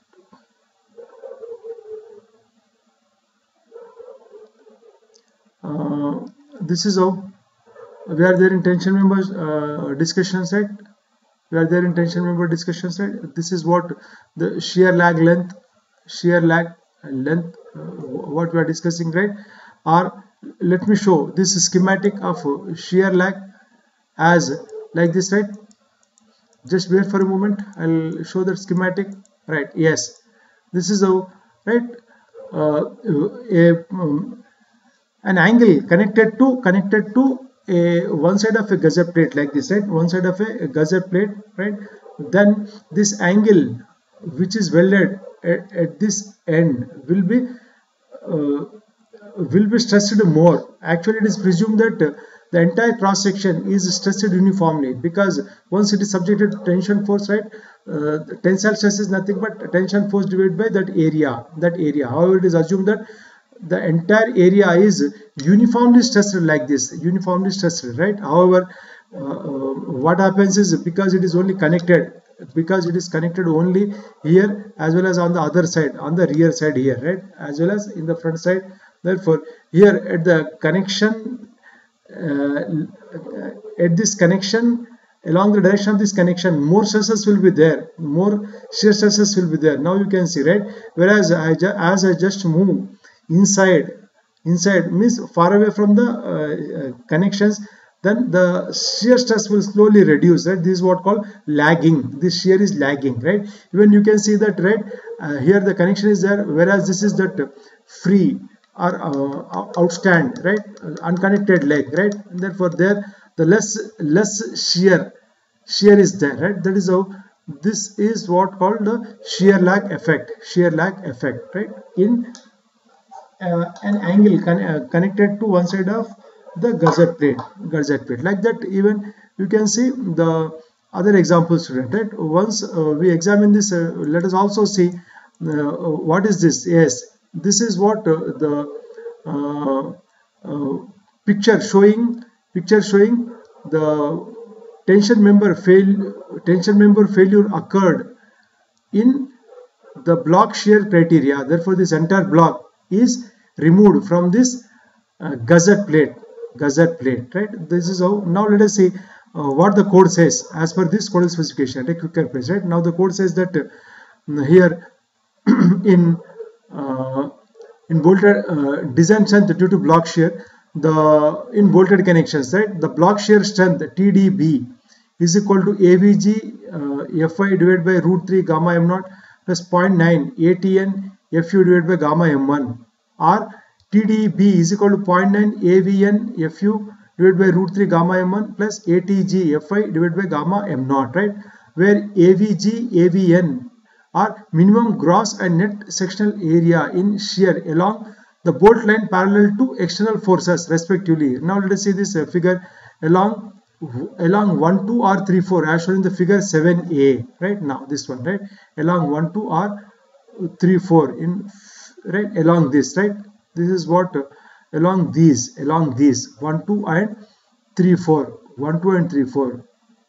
Uh, this is how we are there in tension members uh, discussions, right? We are there in tension member discussions, right? This is what the shear lag length, shear lag length, uh, what we are discussing, right? Or let me show this schematic of shear lag as like this, right? Just wait for a moment. I'll show that schematic, right? Yes, this is how, right? Uh, a um, an angle connected to connected to a one side of a gusset plate like this, right? One side of a, a gusset plate, right? Then this angle which is welded at, at this end will be uh, will be stressed more. Actually, it is presumed that uh, the entire cross section is stressed uniformly, because once it is subjected to tension force, right? Uh, tensile stress is nothing but tension force divided by that area, that area. However, it is assumed that the entire area is uniformly stressed like this, uniformly stressed, right? However, uh, uh, what happens is, because it is only connected, because it is connected only here as well as on the other side, on the rear side here, right? As well as in the front side. Therefore, here at the connection, uh, at this connection, along the direction of this connection, more stresses will be there, more shear stresses will be there. Now you can see, right? Whereas I as I just move inside, inside means far away from the uh, uh, connections, then the shear stress will slowly reduce, right? This is what called lagging. This shear is lagging, right? Even you can see that, right? Uh, here the connection is there, whereas this is that free or uh, outstand, right? Unconnected leg, right? And therefore there the less less shear shear is there, right? That is how this is what called the shear lag effect, shear lag effect, right? In Uh, an angle con uh, connected to one side of the gusset plate, gusset plate like that. Even you can see the other examples, student, right? Once uh, we examine this, uh, let us also see uh, what is this. Yes, this is what uh, the uh, uh, picture showing picture showing the tension member fail tension member failure occurred in the block shear criteria. Therefore, this entire block is removed from this uh, gusset plate, gusset plate, right? This is how. Now let us see uh, what the code says as per this codal specification at a quicker pace, right? Now the code says that uh, here in uh, in bolted uh, design strength due to block shear, the in bolted connections, right, the block shear strength T D B is equal to A V G uh, Fy divided by root three gamma m naught plus zero point nine A T N Fu divided by gamma m one, or T D B is equal to zero point nine A V N Fu divided by root three gamma m one plus A T G Fi divided by gamma m naught, right, where A V G, A V N are minimum gross and net sectional area in shear along the bolt line parallel to external forces respectively. Now let us see this uh, figure along along one, two or three, four as shown in the figure seven A, right? Now this one, right, along one, two or three, four in, right, along this, right, this is what uh, along these along these one, two and three, four, one, two and three, four.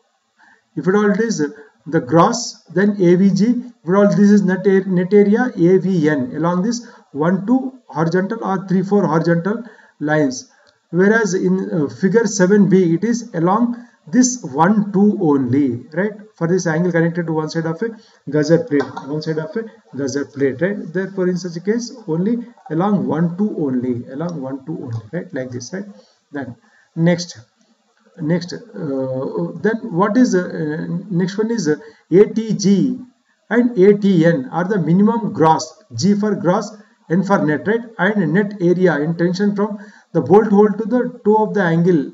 If at all it is uh, the gross, then A V G. If at all this is net, net area, A V N along this one, two horizontal or three, four horizontal lines. Whereas in uh, figure seven B, it is along this one, two only, right, for this angle connected to one side of a gusset plate, one side of a gusset plate, right. Therefore, in such a case, only along one, two only, along one, two only, right, like this, right. Then next. Next, uh, then what is uh, next one is uh, A T G and A T N are the minimum gross, G for gross, N for net, right, and net area in tension from the bolt hole to the toe of the angle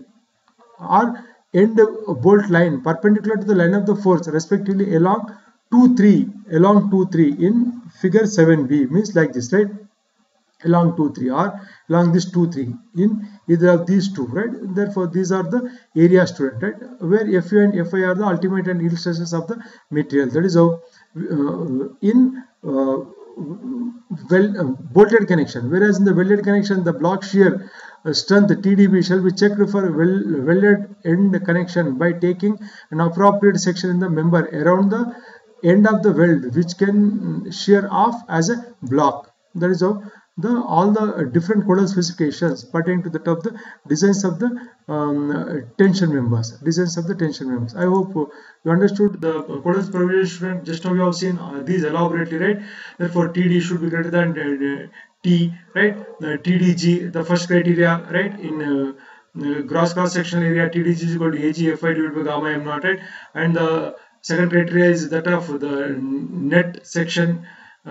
or end bolt line perpendicular to the line of the force respectively along two, three, along two, three in figure seven B, means like this, right, along two, three or along this two, three in either of these two, right. Therefore, these are the area student, right, where Fu and Fi are the ultimate and yield stresses of the material. That is how uh, in uh, well uh, bolted connection, whereas in the welded connection the block shear uh, strength T D B shall be checked for well, welded end connection by taking an appropriate section in the member around the end of the weld which can shear off as a block. That is how the all the different codal specifications pertaining to the top the designs of the um, tension members, designs of the tension members. I hope uh, you understood the codal specification. Just now we have seen uh, these elaborately, right. Therefore, T D should be greater than uh, T, right. The T D G, the first criteria, right, in uh, uh, gross cross sectional area, T D G is equal to A G Fi divided by gamma m naught, right, and the second criteria is that of the net section.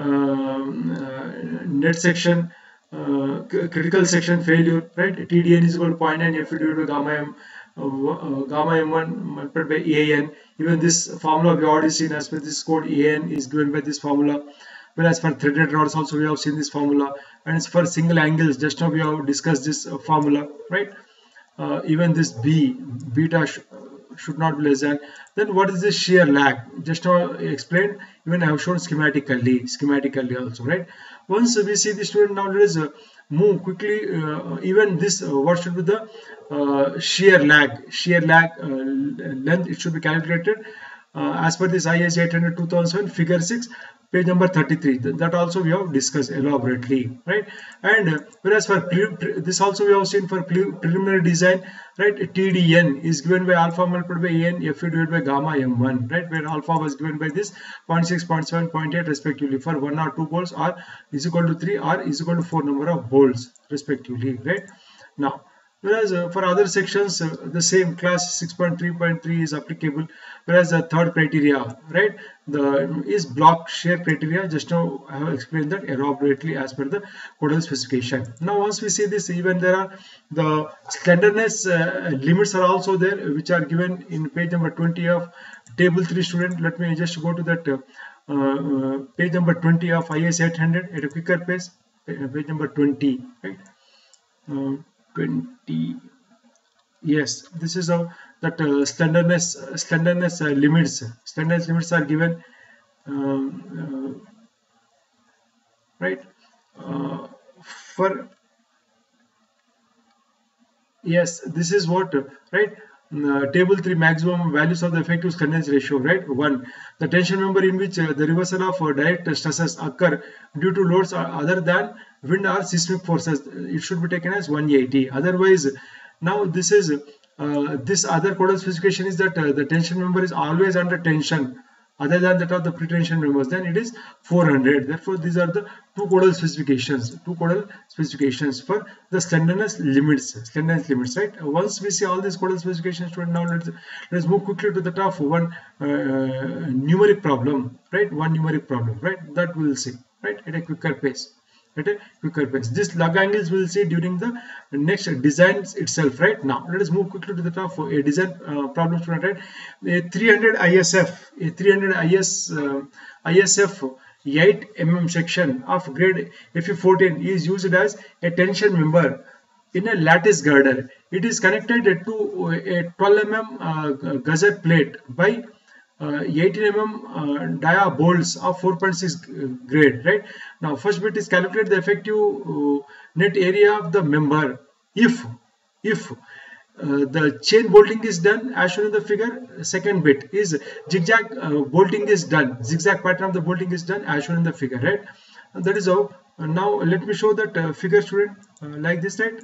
Uh, uh, net section uh, critical section failure, right, T D N is equal to zero point nine F divided by gamma m uh, uh, gamma m one multiplied by A N. Even this formula we already seen as per this code, A N is given by this formula. Whereas for threaded rods also we have seen this formula, and it's for single angles just now we have discussed this uh, formula, right. Uh, even this B beta sh should not be less than. Then what is this shear lag? Just now explained, even I have shown schematically, schematically also, right. Once we see the student, now let us uh, move quickly. Uh, even this, uh, what should be the uh, shear lag? Shear lag uh, length, it should be calculated uh, as per this I S eight hundred two thousand seven figure six. Page number thirty-three, that also we have discussed elaborately, right. And uh, whereas for this also we have seen for preliminary design, right, T D N is given by alpha multiplied by A N Fu divided by gamma m one, right, where alpha was given by this zero point six, zero point seven, zero point eight respectively for one or two bolts, or is equal to three or is equal to four number of bolts respectively, right. Now, whereas uh, for other sections uh, the same class six point three point three is applicable, whereas the third criteria, right, the is block shear criteria. Just now I have explained that elaborately as per the codal specification. Now once we see this, even there are the slenderness uh, limits are also there, which are given in page number twenty of table three, student. Let me just go to that uh, uh, page number twenty of I S eight hundred at a quicker pace, page number twenty, right. Uh, twenty, yes, this is how that uh, slenderness uh, slenderness uh, limits slenderness limits are given, um, uh, right, uh, for yes, this is what, right, uh, table three, maximum values of the effective slenderness ratio, right. One, the tension member in which uh, the reversal of uh, direct stresses occur due to loads other than wind or seismic forces, it should be taken as one eighty. Otherwise, now this is uh, this other codal specification is that uh, the tension member is always under tension other than that of the pretension members, then it is four hundred. Therefore, these are the two codal specifications, two codal specifications for the slenderness limits, slenderness limits, right? Once we see all these codal specifications, student, now let's let's move quickly to the top one uh, numeric problem, right? One numeric problem, right? That we will see, right, at a quicker pace. At a quicker pace. This log angles we will see during the next designs itself, right? Now let us move quickly to the top for a design uh, problem, student, right? A three hundred I S F, a three hundred I S uh, I S F eight millimeter section of grade F E fourteen is used as a tension member in a lattice girder. It is connected to a twelve millimeter uh, gusset plate by Uh, eighteen millimeter uh, dia bolts of four point six grade, right? Now first bit is calculate the effective uh, net area of the member if if uh, the chain bolting is done as shown in the figure. Second bit is zigzag uh, bolting is done, zigzag pattern of the bolting is done as shown in the figure, right? And that is how. Uh, now let me show that uh, figure, student, uh, like this, right?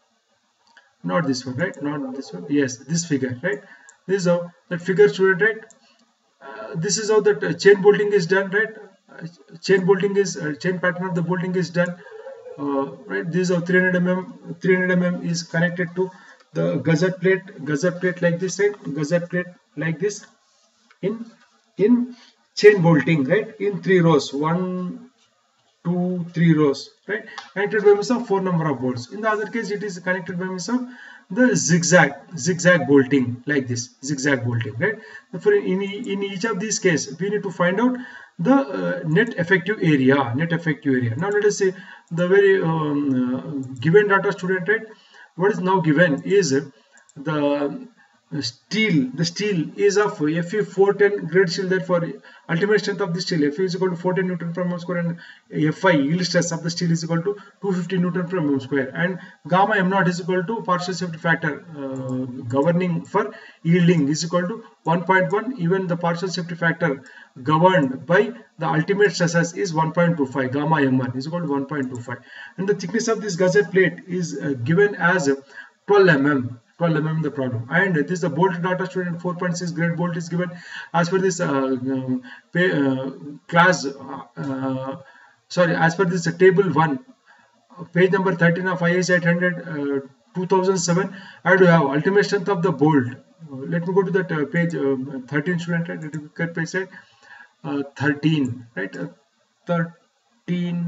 Not this one, right? Not this one. Yes, this figure, right? This is how that figure, student, right? Uh, this is how the uh, chain bolting is done, right? Uh, chain bolting is uh, chain pattern of the bolting is done, uh, right? This is how three hundred millimeter three hundred millimeter is connected to the gusset plate, gusset plate like this, right? Gusset plate like this in in chain bolting, right? In three rows, one, two, three rows, right? Connected by means of four number of bolts. In the other case, it is connected by means of the zigzag zigzag bolting like this, zigzag bolting, right? Therefore, in in each of these cases, we need to find out the uh, net effective area, net effective area. Now let us say the very um, uh, given data, student, right? What is now given is the steel. The steel is of F E four ten grade steel. Therefore, ultimate strength of the steel F E is equal to four ten newton per mm square, and F I, yield stress of the steel, is equal to two hundred fifty newton per mm square, and gamma m naught is equal to partial safety factor uh, governing for yielding is equal to one point one. Even the partial safety factor governed by the ultimate stresses is one point two five. Gamma m one is equal to one point two five, and the thickness of this gusset plate is uh, given as twelve millimeter. twelve millimeter the problem, and this is the bolt data, student. four point six grade bolt is given as per this uh, pay, uh, class uh, uh, sorry as per this uh, table one, page number thirteen of I S eight hundred uh, two thousand seven. I do have ultimate strength of the bolt. Uh, let me go to that uh, page uh, thirteen, student, right? Let me cut page side uh, thirteen, right? uh, thirteen.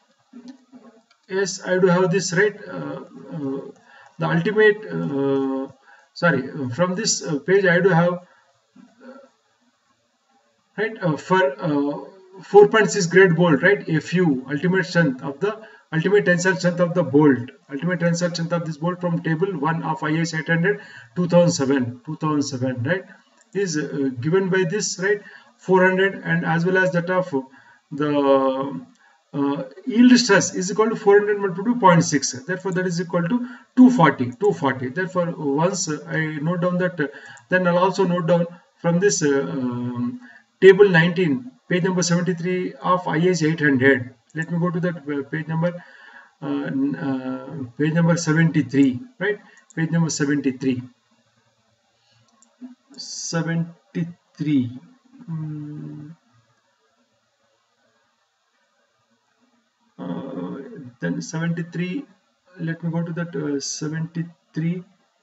Yes, I do have this, right? uh, uh, The ultimate, uh, sorry, uh, from this uh, page I do have, uh, right, uh, for uh, four point six grade bolt, right? F U, ultimate strength of the, ultimate tensile strength of the bolt, ultimate tensile strength of this bolt from table one of I S eight hundred two thousand seven, right, is uh, given by this, right, four hundred, and as well as that of the Uh, yield stress is equal to four hundred multiplied by zero point six. Therefore, that is equal to two forty. Therefore, once I note down that, then I'll also note down from this uh, um, table nineteen, page number seventy-three of I S eight hundred. Let me go to that uh, page number, uh, uh, page number seventy-three, right? Page number seventy-three. seventy-three. Hmm. Uh, then seventy-three, let me go to that uh, seventy-three.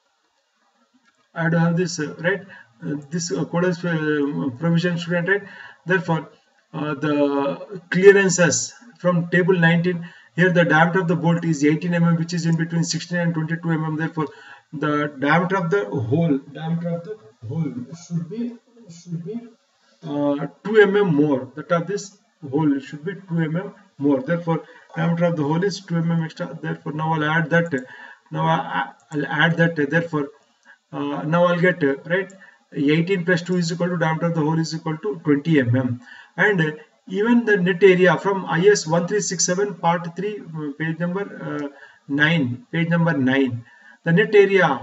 I do have this, uh, right, uh, this uh, codal uh, provision, student, right? Therefore, uh, the clearances from table nineteen, here the diameter of the bolt is eighteen millimeters, which is in between sixteen and twenty-two millimeters. Therefore, the diameter of the hole, diameter of the hole should be should be uh, two millimeters more. That of this hole should be two millimeters more. Therefore, diameter of the hole is two millimeters extra. Therefore, now I'll add that. Now I, I'll add that. Therefore, uh, now I'll get, uh, right, eighteen plus two is equal to diameter of the hole is equal to twenty millimeters. And uh, even the net area from I S one three six seven part three, page number uh, nine, page number nine. The net area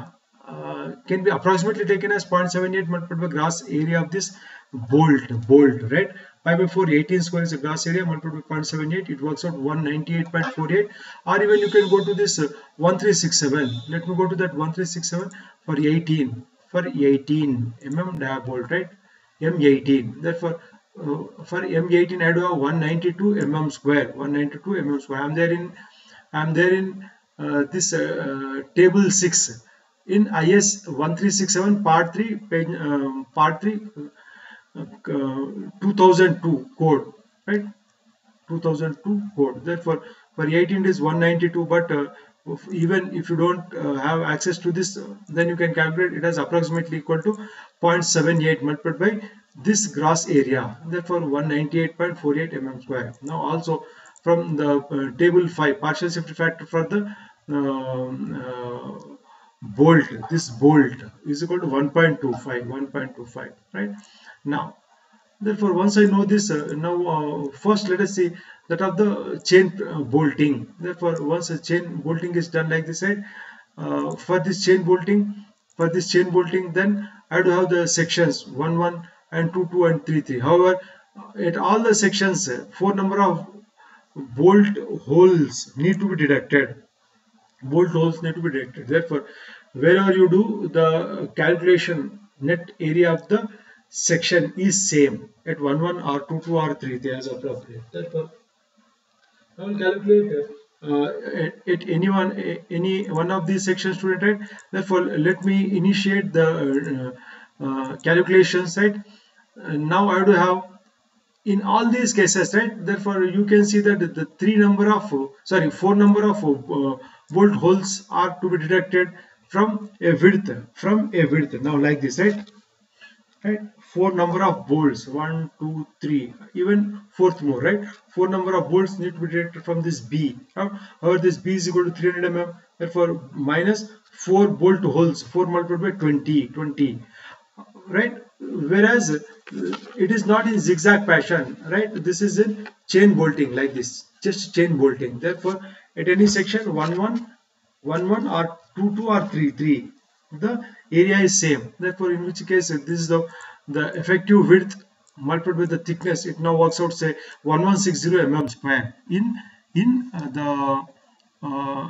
uh, can be approximately taken as zero point seven eight multiplied by gross area of this bolt bolt right. Pi by four, eighteen square is the gross area, multiplied by zero point seven eight, it works out one ninety-eight point four eight. Or even you can go to this uh, one three six seven. Let me go to that one three six seven for eighteen, for eighteen mm dia bolt, right, M eighteen. Therefore uh, for M eighteen I do have one ninety-two mm square, one ninety-two mm square. I'm there in I'm there in uh, this uh, uh, table six in I S one three six seven part three page um, part three uh, uh, two thousand two code, right, two thousand two code. Therefore for eighteen it is one ninety-two, but uh, if, even if you don't uh, have access to this, uh, then you can calculate it as approximately equal to zero point seven eight multiplied by this gross area, therefore one ninety-eight point four eight mm square. Now also from the uh, table five, partial safety factor for the um, uh, bolt, this bolt is equal to one point two five, one point two five, right. Now therefore once I know this, uh, now uh, first let us see that of the chain uh, bolting. Therefore once a chain bolting is done like this, right, uh, for this chain bolting for this chain bolting then I have to have the sections one one and two two and three three. However, at all the sections uh, four number of bolt holes need to be deducted, bolt holes need to be deducted. Therefore wherever you do the calculation, net area of the section is same at one one or two two or three three as appropriate. Therefore I will calculate uh, at, at any one any one of these sections, student, right. Therefore let me initiate the uh, uh, calculations, right. Uh, now I have to have in all these cases, right. Therefore you can see that the three number of uh, sorry four number of uh, bolt holes are to be deducted from a width, from a width. Now like this, right, right, four number of bolts, one two three, even fourth more, right, four number of bolts need to be deducted from this B. However, this B is equal to three hundred millimeters, therefore minus four bolt holes, four multiplied by twenty, twenty, right. Whereas it is not in zigzag fashion, right, this is in chain bolting like this, just chain bolting. Therefore at any section one one, one one or two two or three three, the area is same. Therefore in which case this is the the effective width multiplied with the thickness, it now works out say one one six zero millimeters square in in uh, the uh,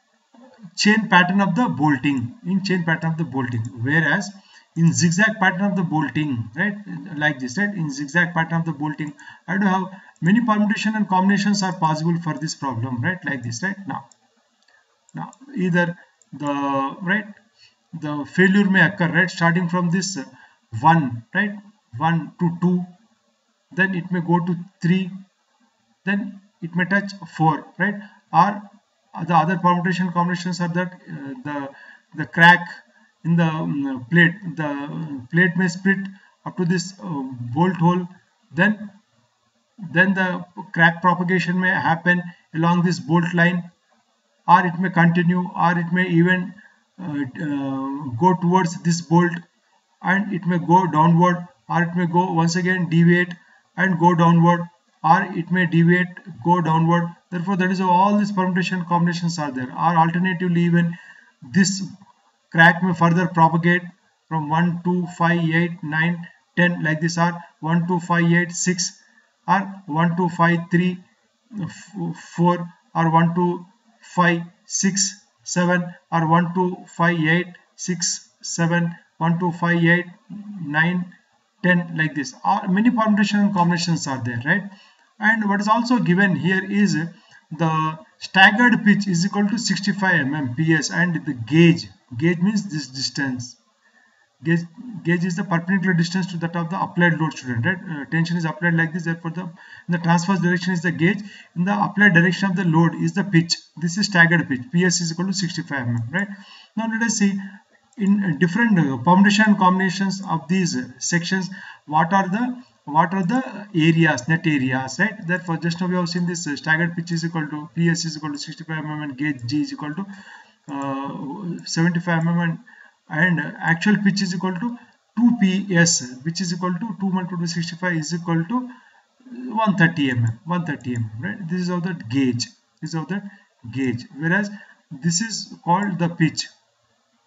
chain pattern of the bolting, in chain pattern of the bolting. Whereas in zigzag pattern of the bolting, right, like this, right, in zigzag pattern of the bolting I do have many permutation and combinations are possible for this problem, right, like this, right. Now now either the right the failure may occur, right, starting from this uh, one, right, one to two, then it may go to three, then it may touch four, right, or the other permutation combinations are that uh, the the crack in the um, plate, the plate may split up to this uh, bolt hole, then then the crack propagation may happen along this bolt line, or it may continue, or it may even uh, uh, go towards this bolt and it may go downward, or it may go once again deviate and go downward, or it may deviate, go downward. Therefore that is how all these permutation combinations are there. Or alternatively even this crack may further propagate from one, two, five, eight, nine, ten like this, or one, two, five, eight, six, or one, two, five, three, four, or one, two, five, six, seven, or one, two, five, eight, six, seven, one, two, five, eight, nine, ten like this. Or many permutation and combinations are there, right. And what is also given here is the staggered pitch is equal to sixty-five millimeters P S, and the gauge, gauge means this distance, gauge, gauge is the perpendicular distance to that of the applied load, student, right. Uh, tension is applied like this, therefore the in the transverse direction is the gauge, in the applied direction of the load is the pitch. This is staggered pitch, P S is equal to sixty-five millimeters, right. Now let us see in different uh, permutation combinations of these uh, sections, what are the what are the areas, net areas, right. Therefore just now we have seen this uh, staggered pitch is equal to P S is equal to sixty-five millimeters and gauge G is equal to uh, seventy-five millimeters, and uh, actual pitch is equal to two P S, which is equal to two multiplied by sixty-five is equal to one thirty millimeters, one thirty millimeters, right. This is how the gauge, this is how the gauge, whereas this is called the pitch.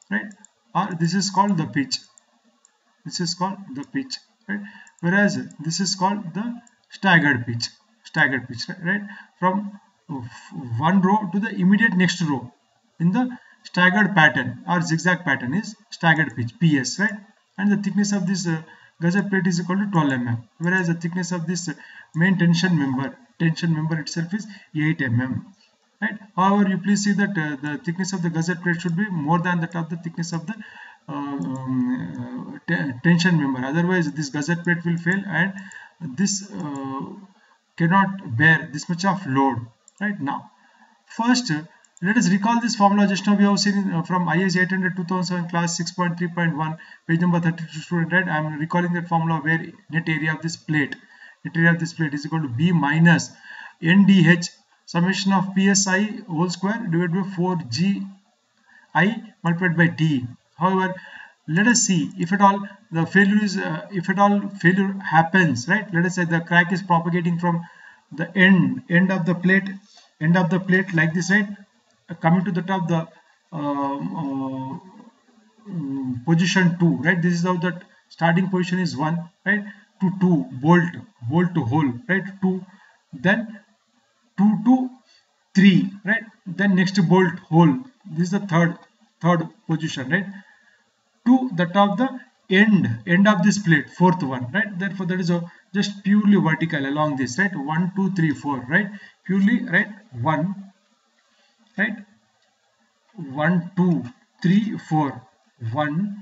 right, or this is called the pitch. This is called the pitch, right, whereas this is called the staggered pitch. Staggered pitch, right, from one row to the immediate next row in the staggered pattern or zigzag pattern is staggered pitch, P S, right, and the thickness of this uh, gusset plate is equal to twelve millimeters, whereas the thickness of this uh, main tension member tension member itself is eight millimeters, right. However, you please see that uh, the thickness of the gusset plate should be more than that of the thickness of the uh, um, uh, tension member, otherwise this gusset plate will fail and this uh, cannot bear this much of load, right. Now first uh, let us recall this formula. Just now we have seen uh, from I S eight hundred two thousand seven class six point three point one page number thirty-two student, right. I am recalling that formula where net area of this plate net area of this plate is equal to B minus N D H summation of P S I whole square divided by four G I multiplied by T. However, let us see if at all the failure is uh, if at all failure happens, right. Let us say the crack is propagating from the end end of the plate end of the plate like this, right, uh, coming to the top the um, uh, um, position two, right. This is how that starting position is one, right, to two bolt bolt to hole, right, two, then two to three, right, then next bolt hole, this is the third third position, right, to the top the end end of this plate, fourth one, right. Therefore that is a just purely vertical along this, right, one two three four, right, purely, right, one, right, one two three four, one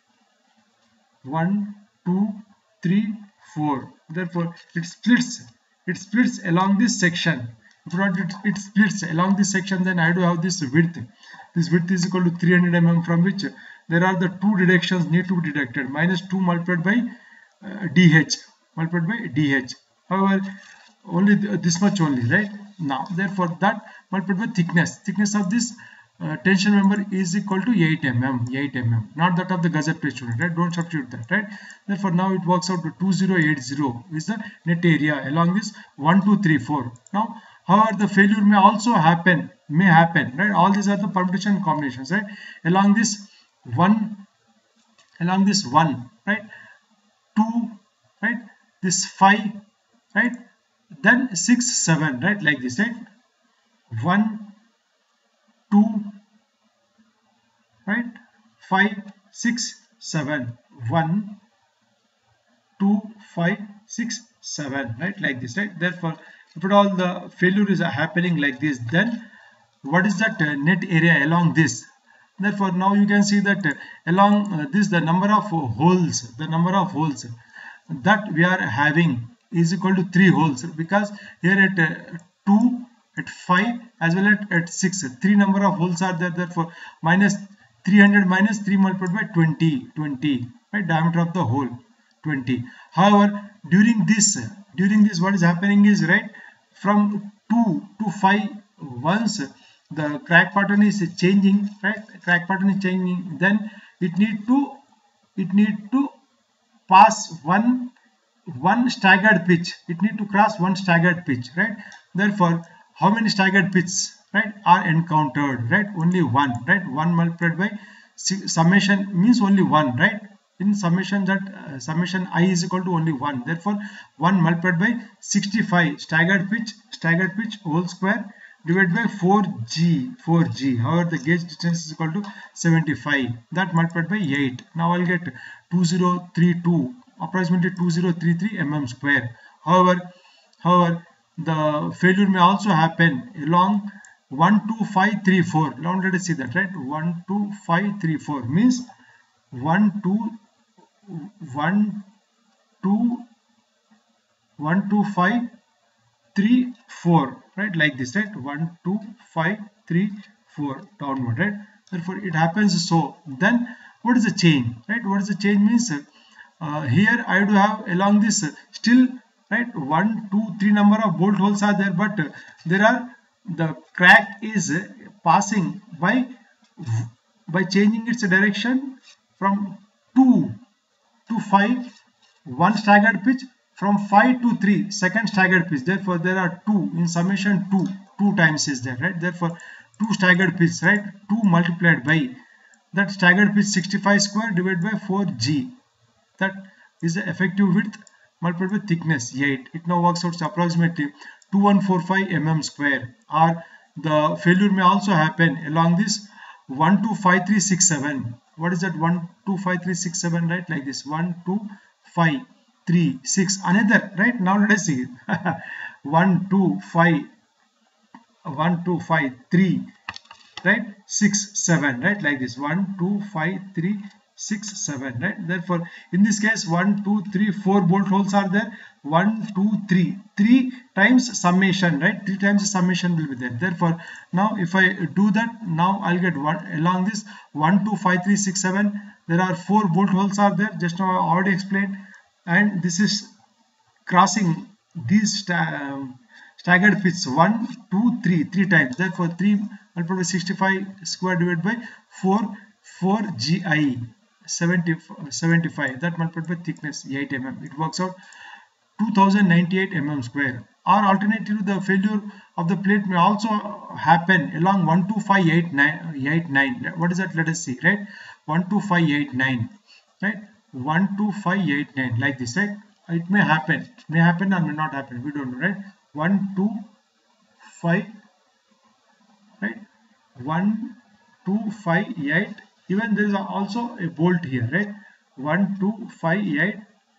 one two three four. Therefore it splits it splits along this section. If not it, it splits along this section, then I do have this width. This width is equal to three hundred millimeters, from which there are the two deductions need to be deducted, minus two multiplied by uh, dh multiplied by dh. However, only th this much only, right. Now therefore that multiplied by thickness thickness of this uh, tension member is equal to eight millimeters, eight millimeters, not that of the gusset plate student, right. Don't substitute that, right. Therefore now it works out to two thousand eighty is the net area along this one two three four. Now however, the failure may also happen may happen right. All these are the permutation combinations, right, along this one along this one, right, two, right, this five, right, then six seven, right, like this, right, one two, right, five six seven, one two five six seven, right, like this, right. Therefore if at all the failure is happening like this, then what is that uh, net area along this? Therefore now you can see that uh, along uh, this the number of uh, holes the number of holes that we are having is equal to three holes, because here at uh, two, at five, as well as at six, three number of holes are there. Therefore minus three hundred minus three multiplied by twenty, twenty, right, diameter of the hole twenty. However, during this during this what is happening is, right, from two to five, once the crack pattern is changing, right, crack pattern is changing, then it need to it need to pass one one staggered pitch. It need to cross one staggered pitch, right. Therefore how many staggered pitches, right, are encountered, right, only one, right, one multiplied by summation means only one, right. In summation that uh, summation I is equal to only one. Therefore one multiplied by sixty-five staggered pitch staggered pitch whole square divided by four G four G. However, the gauge distance is equal to seventy-five, that multiplied by eight. Now I'll get two thousand thirty-two, approximately two thousand thirty-three millimeters square. However, however the failure may also happen along one two five three four. Now let us see that, right, one two five three four means one two one two one two five three four, right, like this, right, one two five three four downward, right. Therefore it happens. So then what is the change, right, what is the change means uh, here I do have along this uh, still, right, one two three number of bolt holes are there, but uh, there are the crack is uh, passing by by changing its direction from two to five, one staggered pitch, from five to three, second staggered pitch. Therefore there are two in summation, two two times is there, right. Therefore two staggered pitch, right, two multiplied by that staggered pitch sixty-five square divided by four G, that is the effective width multiplied by thickness eight. It now works out to approximately two thousand one hundred forty-five millimeters square. Or the failure may also happen along this one two five three six seven. What is that? one two five three six seven, right? Like this, one two five three six, another, right? Now let us see. one two five one two five three, right? six seven, right? Like this, one two five three six seven, right? Therefore in this case one two three four bolt holes are there. one two three, three times summation, right? Three times the summation will be there. Therefore now if I do that, now I'll get one along this one two five three six seven. There are four bolt holes are there, just now I already explained, and this is crossing these sta um, staggered pitches one two three, three times. Therefore three multiplied by sixty-five square divided by four, four G I seventy, seventy-five, that multiplied by thickness eight millimeters. It works out two thousand ninety-eight millimeters square. Or alternatively, the failure of the plate may also happen along one two five eight nine. What is that? Let us see, right? one two five eight nine, right? one two five eight nine, like this, right? It may happen, it may happen or may not happen, we don't know, right? one two five, right? one two five eight, even there is also a bolt here, right? one two five eight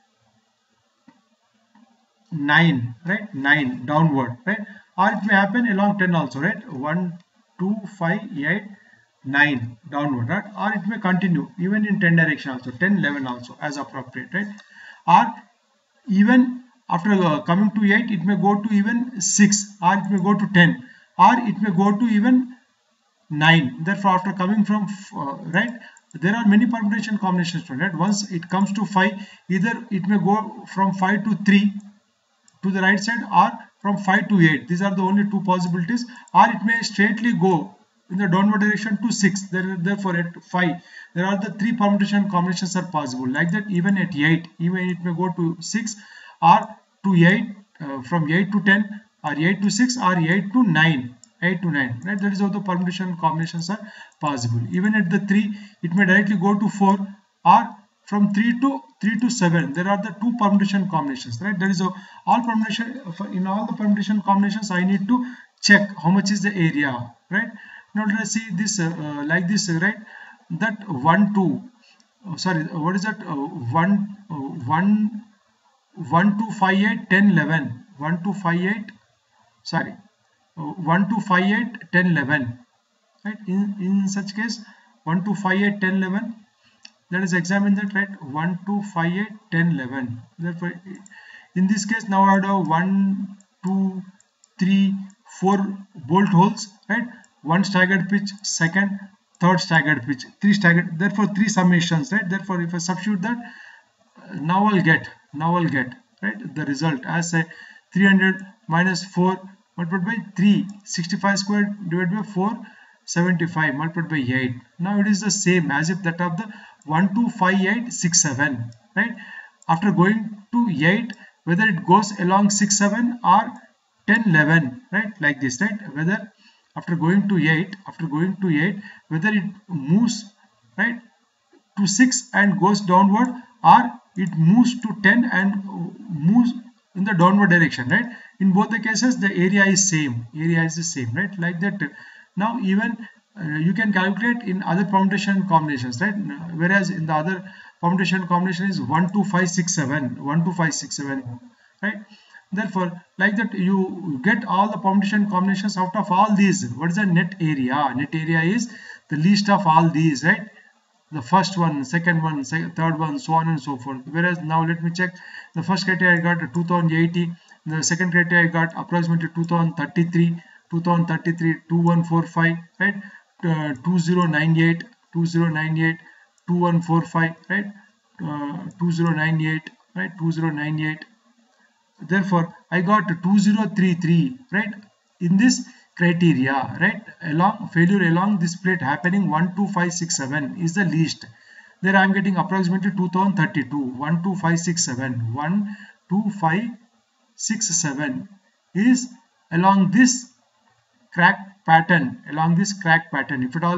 nine, right? nine downward, right? Or it may happen along ten also, right? one two five eight nine downward, right? Or it may continue even in ten direction also, ten eleven also, as appropriate, right? Or even after uh, coming to eight, it may go to even six, or it may go to ten, or it may go to even nine. Therefore after coming from uh, right, there are many permutation combinations, right? Once it comes to five, either it may go from five to three to the right side, or from five to eight. These are the only two possibilities. Or it may straightly go in the downward direction to six. There, therefore at five, there are the three permutation combinations are possible. Like that, even at eight, even it may go to six, or to eight, uh, from eight to ten, or eight to six, or eight to nine, eight to nine, right? That is how the permutation combinations are possible. Even at the three, it may directly go to four, or from three to three to seven. There are the two permutation combinations, right? That is how all permutation, in all the permutation combinations, I need to check how much is the area, right? Now let us see this uh, uh, like this, uh, right? That one two, oh, sorry, what is that? Uh, one uh, one one two five eight ten eleven, one two five eight, sorry, uh, one two five eight ten eleven, right? In in such case, one two five eight ten eleven. Let us examine that, right? one two five eight ten eleven. Therefore, in this case, now I have one two three four bolt holes, right? One staggered pitch, second, third staggered pitch, three staggered, therefore three summations, right? Therefore if I substitute that, now I'll get now I'll get right the result as a three hundred minus four multiplied by three, sixty-five squared divided by four, seventy-five multiplied by eight. Now it is the same as if that of the one two five eight six seven, right? After going to eight, whether it goes along six seven or ten eleven, right? Like this, right? Whether after going to eight, after going to eight, whether it moves, right, to six and goes downward, or it moves to ten and moves in the downward direction, right? In both the cases, the area is same. Area is the same, right? Like that. Now even uh, you can calculate in other permutation combinations, right? Whereas in the other permutation combination is one two five six seven, one two five six seven, right? Therefore, like that, you get all the permutation combinations out of all these. What is the net area? Net area is the least of all these, right? The first one, second one, second, third one, so on and so forth. Whereas now let me check. The first criteria I got two thousand eighty. The second criteria I got approximately two thousand thirty-three, two thousand thirty-three, two thousand one hundred forty-five, right? Uh, two thousand ninety-eight, two thousand ninety-eight, two thousand one hundred forty-five, right? Uh, two thousand ninety-eight, right? two thousand ninety-eight. Therefore I got two thousand thirty-three, right? In this criteria, right, along failure along this plate happening one two five six seven is the least. There I am getting approximately two thousand thirty-two, one two five six seven, one two five six seven is along this crack pattern, along this crack pattern. If at all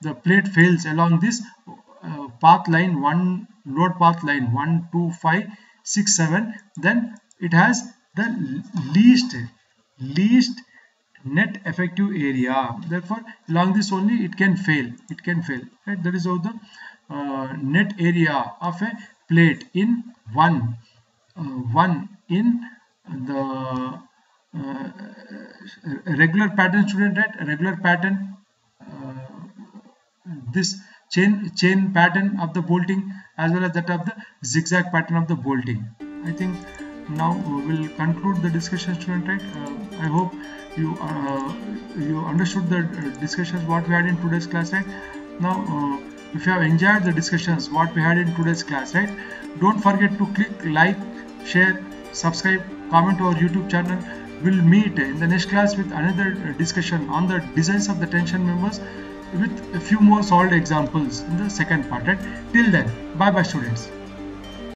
the plate fails along this uh, path line, one load path line one two five six seven, then it has the least least net effective area. Therefore along this only it can fail, it can fail, right? That is how the uh, net area of a plate in one uh, one in the uh, regular pattern student, right? A regular pattern, uh, this chain chain pattern of the bolting as well as that of the zigzag pattern of the bolting. I think now we will conclude the discussion, student, right? uh, I hope you uh, you understood the discussions what we had in today's class, right? Now uh, if you have enjoyed the discussions what we had in today's class, right, don't forget to click like, share, subscribe, comment to our YouTube channel. We'll meet in the next class with another discussion on the designs of the tension members with a few more solved examples in the second part, right? Till then, bye bye students.